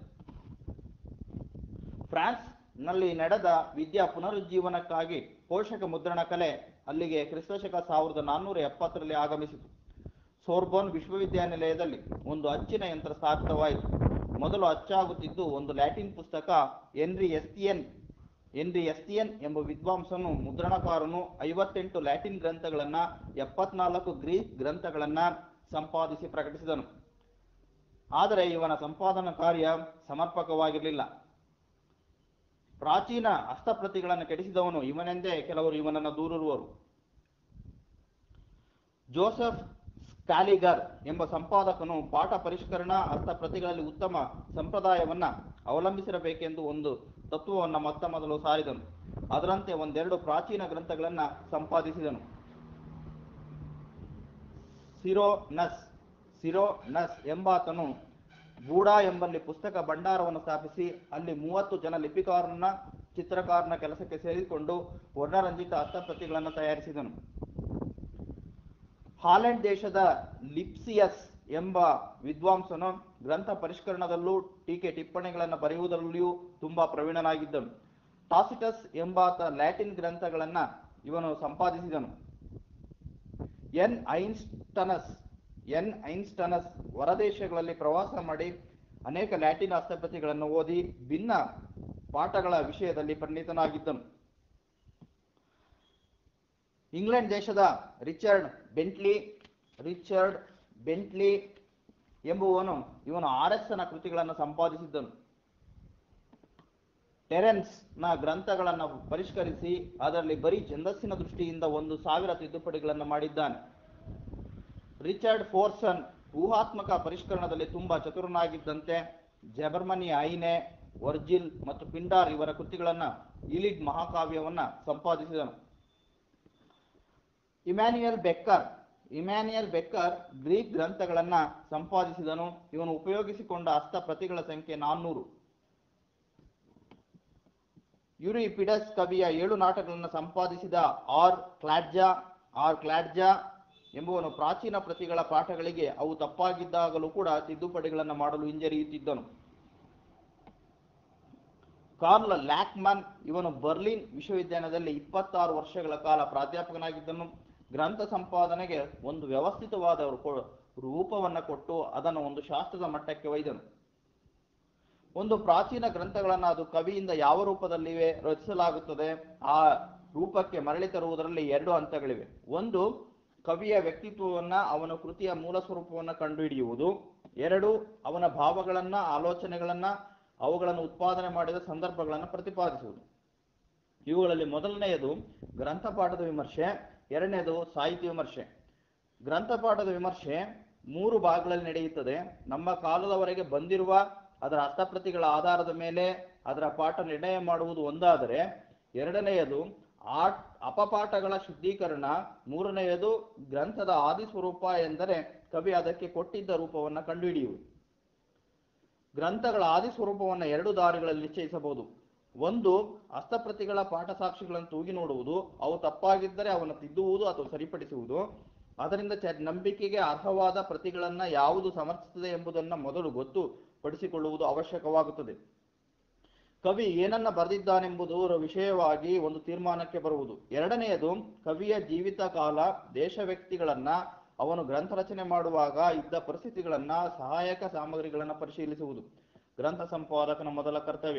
S2: ಫ್ರಾನ್ಸ್ ನಲ್ಲಿ ನಡೆದ ವಿದ್ಯಾ ಪುನರುಜ್ಜೀವನಕ್ಕಾಗಿ ಪೋಷಕ ಮುದ್ರಣ ಕಲೆ ಅಲ್ಲಿಗೆ ಕ್ರಿಸ್ತಶಕ ಸಾವಿರದ ನಾನ್ನೂರ ಎಪ್ಪತ್ತರಲ್ಲಿ ಆಗಮಿಸಿತು. ಸೋರ್ಬೋನ್ ವಿಶ್ವವಿದ್ಯಾನಿಲಯದಲ್ಲಿ ಒಂದು ಅಚ್ಚಿನ ಯಂತ್ರ ಸ್ಥಾಪಿತವಾಯಿತು. ಮೊದಲು ಅಚ್ಚಾಗುತ್ತಿದ್ದು ಒಂದು ಲ್ಯಾಟಿನ್ ಪುಸ್ತಕ. ಎನ್ರಿ ಎಸ್ತಿಯನ್ ಎನ್ರಿ ಎಸ್ತಿಯನ್ ಎಂಬ ವಿದ್ವಾಂಸನು ಮುದ್ರಣಕಾರನು ಐವತ್ತೆಂಟು ಲ್ಯಾಟಿನ್ ಗ್ರಂಥಗಳನ್ನ ಎಪ್ಪತ್ನಾಲ್ಕು ಗ್ರೀಕ್ ಗ್ರಂಥಗಳನ್ನ ಸಂಪಾದಿಸಿ ಪ್ರಕಟಿಸಿದನು. ಆದರೆ ಇವನ ಸಂಪಾದನಾ ಕಾರ್ಯ ಸಮರ್ಪಕವಾಗಿರಲಿಲ್ಲ. ಪ್ರಾಚೀನ ಹಸ್ತಪ್ರತಿಗಳನ್ನು ಕೆಡಿಸಿದವನು ಇವನೆಂದೇ ಕೆಲವರು ಇವನನ್ನು ದೂರುವರು. ಜೋಸೆಫ್ ಸ್ಕ್ಯಾಲಿಗರ್ ಎಂಬ ಸಂಪಾದಕನು ಪಾಠ ಪರಿಷ್ಕರಣಾ ಹಸ್ತಪ್ರತಿಗಳಲ್ಲಿ ಉತ್ತಮ ಸಂಪ್ರದಾಯವನ್ನ ಅವಲಂಬಿಸಿರಬೇಕೆಂದು ಒಂದು ತತ್ವವನ್ನು ಮೊತ್ತ ಮೊದಲು ಸಾರಿದನು. ಅದರಂತೆ ಒಂದೆರಡು ಪ್ರಾಚೀನ ಗ್ರಂಥಗಳನ್ನ ಸಂಪಾದಿಸಿದನು. ಸಿರೋನಸ್ ಸಿರೋನಸ್ ಎಂಬಾತನು ಬೂಡಾ ಎಂಬಲ್ಲಿ ಪುಸ್ತಕ ಭಂಡಾರವನ್ನು ಸ್ಥಾಪಿಸಿ ಅಲ್ಲಿ ಮೂವತ್ತು ಜನ ಲಿಪಿಕಾರನ ಚಿತ್ರಕಾರನ ಕೆಲಸಕ್ಕೆ ಸೇರಿಸಿಕೊಂಡು ವರ್ಣರಂಜಿತ ಹಸ್ತಪ್ರತಿಗಳನ್ನು ತಯಾರಿಸಿದನು. ಹಾಲೆಂಡ್ ದೇಶದ ಲಿಪ್ಸಿಯಸ್ ಎಂಬ ವಿದ್ವಾಂಸನು ಗ್ರಂಥ ಪರಿಷ್ಕರಣದಲ್ಲೂ ಟೀಕೆ ಟಿಪ್ಪಣಿಗಳನ್ನು ಬರೆಯುವುದರಲ್ಲಿಯೂ ತುಂಬಾ ಪ್ರವೀಣನಾಗಿದ್ದನು. ಟಾಸಿಟಸ್ ಎಂಬಾತ ಲ್ಯಾಟಿನ್ ಗ್ರಂಥಗಳನ್ನ ಇವನು ಸಂಪಾದಿಸಿದನು. ಎನ್ ಐನ್ಸ್ಟನಸ್ ಎನ್ ಐನ್ಸ್ಟನಸ್ ಹೊರದೇಶಗಳಲ್ಲಿ ಪ್ರವಾಸ ಮಾಡಿ ಅನೇಕ ಲ್ಯಾಟಿನ್ ಹಸ್ತಪ್ರತಿಗಳನ್ನು ಓದಿ ಭಿನ್ನ ಪಾಠಗಳ ವಿಷಯದಲ್ಲಿ ಪರಿಣಿತನಾಗಿದ್ದನು. ಇಂಗ್ಲೆಂಡ್ ದೇಶದ ರಿಚರ್ಡ್ ಬೆಂಟ್ಲಿ ರಿಚರ್ಡ್ ಬೆಂಟ್ಲಿ ಎಂಬುವನು ಇವನು ಆರ್ ಎಸ್ ನ ಕೃತಿಗಳನ್ನು ಸಂಪಾದಿಸಿದ್ದನು. ಟೆರೆನ್ಸ್ ನ ಗ್ರಂಥಗಳನ್ನು ಪರಿಷ್ಕರಿಸಿ ಅದರಲ್ಲಿ ಬರೀ ಛಂದಸ್ಸಿನ ದೃಷ್ಟಿಯಿಂದ ಒಂದು ಸಾವಿರ ತಿದ್ದುಪಡಿಗಳನ್ನು ಮಾಡಿದ್ದಾನೆ. ರಿಚರ್ಡ್ ಫೋರ್ಸನ್ ಊಹಾತ್ಮಕ ಪರಿಷ್ಕರಣದಲ್ಲಿ ತುಂಬಾ ಚತುರನಾಗಿದ್ದಂತೆ ಜಬರ್ಮನಿ ಐನೆ, ವರ್ಜಿಲ್ ಮತ್ತು ಪಿಂಡಾರ್ ಇವರ ಕೃತಿಗಳನ್ನ ಇಲಿಡ್ ಮಹಾಕಾವ್ಯವನ್ನ ಸಂಪಾದಿಸಿದನು. Immanuel Bekker Immanuel Bekker Greek ಗ್ರಂಥಗಳನ್ನ ಸಂಪಾದಿಸಿದನು. ಇವನು ಉಪಯೋಗಿಸಿಕೊಂಡ ಹಸ್ತಪ್ರತಿಗಳ ಸಂಖ್ಯೆ ನಾನ್ನೂರು. ಯುರಿಪಿಡಸ್ ಕವಿಯ ಏಳು ನಾಟಕಗಳನ್ನು ಸಂಪಾದಿಸಿದ ಆರ್ ಕ್ಲಾಡ್ಜಾ ಆರ್ ಕ್ಲಾಡ್ಜಾ ಎಂಬುವನು ಪ್ರಾಚೀನ ಪ್ರತಿಗಳ ಪಾಠಗಳಿಗೆ ಅವು ತಪ್ಪಾಗಿದ್ದಾಗಲೂ ಕೂಡ ತಿದ್ದುಪಡಿಗಳನ್ನು ಮಾಡಲು ಹಿಂಜರಿಯುತ್ತಿದ್ದನು. ಕಾರ್ಲ್ ಲ್ಯಾಕ್ಮನ್ ಇವನು ಬರ್ಲಿನ್ ವಿಶ್ವವಿದ್ಯಾಲಯದಲ್ಲಿ ಇಪ್ಪತ್ತಾರು ವರ್ಷಗಳ ಕಾಲ ಪ್ರಾಧ್ಯಾಪಕನಾಗಿದ್ದನು. ಗ್ರಂಥ ಸಂಪಾದನೆಗೆ ಒಂದು ವ್ಯವಸ್ಥಿತವಾದ ರೂಪವನ್ನು ಕೊಟ್ಟು ಅದನ್ನು ಒಂದು ಶಾಸ್ತ್ರದ ಮಟ್ಟಕ್ಕೆ ಒಯ್ದನು. ಒಂದು ಪ್ರಾಚೀನ ಗ್ರಂಥಗಳನ್ನು ಅದು ಕವಿಯಿಂದ ಯಾವ ರೂಪದಲ್ಲಿವೆ ರಚಿಸಲಾಗುತ್ತದೆ ಆ ರೂಪಕ್ಕೆ ಮರಳಿ ತರುವುದರಲ್ಲಿ ಎರಡು ಹಂತಗಳಿವೆ. ಒಂದು, ಕವಿಯ ವ್ಯಕ್ತಿತ್ವವನ್ನ ಅವನ ಕೃತಿಯ ಮೂಲ ಸ್ವರೂಪವನ್ನು ಕಂಡುಹಿಡಿಯುವುದು. ಎರಡು, ಅವನ ಭಾವಗಳನ್ನ ಆಲೋಚನೆಗಳನ್ನ ಅವುಗಳನ್ನು ಉತ್ಪಾದನೆ ಮಾಡಿದ ಸಂದರ್ಭಗಳನ್ನು ಪ್ರತಿಪಾದಿಸುವುದು. ಇವುಗಳಲ್ಲಿ ಮೊದಲನೆಯದು ಗ್ರಂಥಪಾಠದ ವಿಮರ್ಶೆ, ಎರಡನೇದು ಸಾಹಿತ್ಯ ವಿಮರ್ಶೆ. ಗ್ರಂಥಪಾಠದ ವಿಮರ್ಶೆ ಮೂರು ಭಾಗಗಳಲ್ಲಿ ನಡೆಯುತ್ತದೆ. ನಮ್ಮ ಕಾಲದವರೆಗೆ ಬಂದಿರುವ ಅದರ ಹಸ್ತಪ್ರತಿಗಳ ಆಧಾರದ ಮೇಲೆ ಅದರ ಪಾಠ ನಿರ್ಣಯ ಮಾಡುವುದು ಒಂದಾದರೆ, ಎರಡನೆಯದು ಆ ಅಪಪಾಠಗಳ ಶುದ್ಧೀಕರಣ, ಮೂರನೆಯದು ಗ್ರಂಥದ ಆದಿ ಸ್ವರೂಪ ಎಂದರೆ ಕವಿ ಅದಕ್ಕೆ ಕೊಟ್ಟಿದ್ದ ರೂಪವನ್ನು ಕಂಡುಹಿಡಿಯುವುದು. ಗ್ರಂಥಗಳ ಆದಿ ಸ್ವರೂಪವನ್ನು ಎರಡು ದಾರಿಗಳಲ್ಲಿ ನಿಶ್ಚಯಿಸಬಹುದು. ಒಂದು, ಹಸ್ತಪ್ರತಿಗಳ ಪಾಠ ಸಾಕ್ಷಿಗಳನ್ನು ತೂಗಿ ನೋಡುವುದು, ಅವು ತಪ್ಪಾಗಿದ್ದರೆ ಅವನ್ನು ತಿದ್ದುವುದು ಅಥವಾ ಸರಿಪಡಿಸುವುದು. ಅದರಿಂದ ನಂಬಿಕೆಗೆ ಅರ್ಹವಾದ ಪ್ರತಿಗಳನ್ನ ಯಾವುದು ಸಮರ್ಥಿಸುತ್ತದೆ ಎಂಬುದನ್ನು ಮೊದಲು ಗೊತ್ತು ಪಡಿಸಿಕೊಳ್ಳುವುದು ಅವಶ್ಯಕವಾಗುತ್ತದೆ. ಕವಿ ಏನನ್ನ ಬರೆದಿದ್ದಾನೆಂಬುದರ ವಿಷಯವಾಗಿ ಒಂದು ತೀರ್ಮಾನಕ್ಕೆ ಬರುವುದು. ಎರಡನೆಯದು, ಕವಿಯ ಜೀವಿತ ಕಾಲ, ದೇಶ, ವ್ಯಕ್ತಿಗಳನ್ನ, ಅವನು ಗ್ರಂಥ ರಚನೆ ಮಾಡುವಾಗ ಇದ್ದ ಪರಿಸ್ಥಿತಿಗಳನ್ನ, ಸಹಾಯಕ ಸಾಮಗ್ರಿಗಳನ್ನ ಪರಿಶೀಲಿಸುವುದು ಗ್ರಂಥ ಸಂಪಾದಕನ ಮೊದಲ ಕರ್ತವ್ಯ.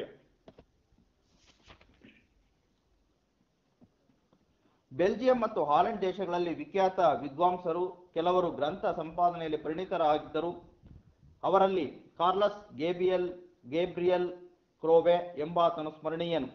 S2: ಬೆಲ್ಜಿಯಂ ಮತ್ತು ಹಾಲೆಂಡ್ ದೇಶಗಳಲ್ಲಿ ವಿಖ್ಯಾತ ವಿದ್ವಾಂಸರು ಕೆಲವರು ಗ್ರಂಥ ಸಂಪಾದನೆಯಲ್ಲಿ ಪರಿಣಿತರಾಗಿದ್ದರು. ಅವರಲ್ಲಿ ಕಾರ್ಲಸ್ ಗೇಬಿಯಲ್ ಗೇಬ್ರಿಯಲ್ ಕ್ರೋವೆ ಎಂಬಾತನು ಸ್ಮರಣೀಯನು.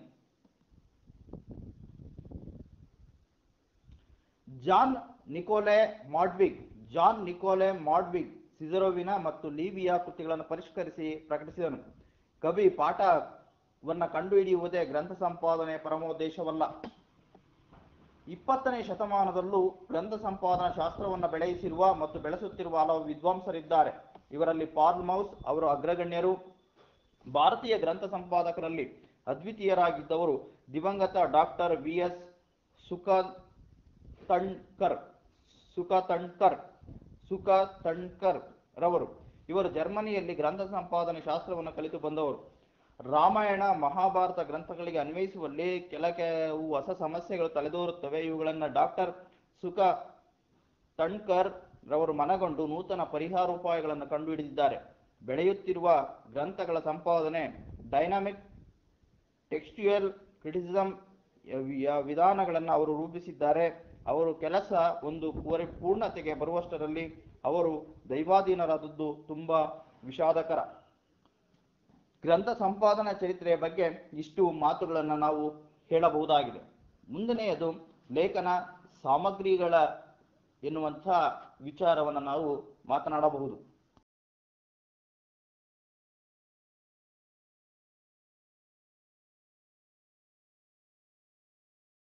S2: Johan Nicolai Madvig Johan Nicolai Madvig ಸಿಜರೋವಿನ ಮತ್ತು ಲೀವಿಯ ಕೃತಿಗಳನ್ನು ಪರಿಷ್ಕರಿಸಿ ಪ್ರಕಟಿಸಿದನು. ಕವಿ ಪಾಠವನ್ನ ಕಂಡುಹಿಡಿಯುವುದೇ ಗ್ರಂಥ ಸಂಪಾದನೆಯ ಪರಮೋದ್ದೇಶವಲ್ಲ. ಇಪ್ಪತ್ತನೇ ಶತಮಾನದಲ್ಲೂ ಗ್ರಂಥ ಸಂಪಾದನಾ ಶಾಸ್ತ್ರವನ್ನು ಬೆಳೆಸಿರುವ ಮತ್ತು ಬೆಳೆಸುತ್ತಿರುವ ಹಲವು ವಿದ್ವಾಂಸರಿದ್ದಾರೆ. ಇವರಲ್ಲಿ ಪಾಲ್ ಮೌಸ್ ಅವರು ಅಗ್ರಗಣ್ಯರು. ಭಾರತೀಯ ಗ್ರಂಥ ಸಂಪಾದಕರಲ್ಲಿ ಅದ್ವಿತೀಯರಾಗಿದ್ದವರು ದಿವಂಗತ doctor V S Sukthankar Sukthankar Sukthankar ರವರು. ಇವರು ಜರ್ಮನಿಯಲ್ಲಿ ಗ್ರಂಥ ಸಂಪಾದನೆ ಶಾಸ್ತ್ರವನ್ನು ಕಲಿತು ಬಂದವರು. ರಾಮಾಯಣ ಮಹಾಭಾರತ ಗ್ರಂಥಗಳಿಗೆ ಅನ್ವಯಿಸುವಲ್ಲಿ ಕೆಲ ಕೆಲವು ಹೊಸ ಸಮಸ್ಯೆಗಳು ತಲೆದೋರುತ್ತವೆ. ಇವುಗಳನ್ನು ಡಾಕ್ಟರ್ ಸುಖ ತಣ್ಕರ್ ರವರು ಮನಗೊಂಡು ನೂತನ ಪರಿಹಾರೋಪಾಯಗಳನ್ನು ಕಂಡುಹಿಡಿದಿದ್ದಾರೆ. ಬೆಳೆಯುತ್ತಿರುವ ಗ್ರಂಥಗಳ ಸಂಪಾದನೆ, ಡೈನಾಮಿಕ್ ಟೆಕ್ಸ್ಚುಯಲ್ ಕ್ರಿಟಿಸಿಸಮ್ ವಿಧಾನಗಳನ್ನು ಅವರು ರೂಪಿಸಿದ್ದಾರೆ. ಅವರು ಕೆಲಸ ಒಂದು ಪೂರ್ಣತೆಗೆ ಬರುವಷ್ಟರಲ್ಲಿ ಅವರು ದೈವಾಧೀನರಾದದ್ದು ತುಂಬಾ ವಿಷಾದಕರ. ಗ್ರಂಥ ಸಂಪಾದನಾ ಚರಿತ್ರೆಯ ಬಗ್ಗೆ ಇಷ್ಟು ಮಾತುಗಳನ್ನು ನಾವು ಹೇಳಬಹುದಾಗಿದೆ. ಮುಂದನೆಯದು ಲೇಖನ ಸಾಮಗ್ರಿಗಳ ಎನ್ನುವಂಥ ವಿಚಾರವನ್ನು ನಾವು ಮಾತನಾಡಬಹುದು.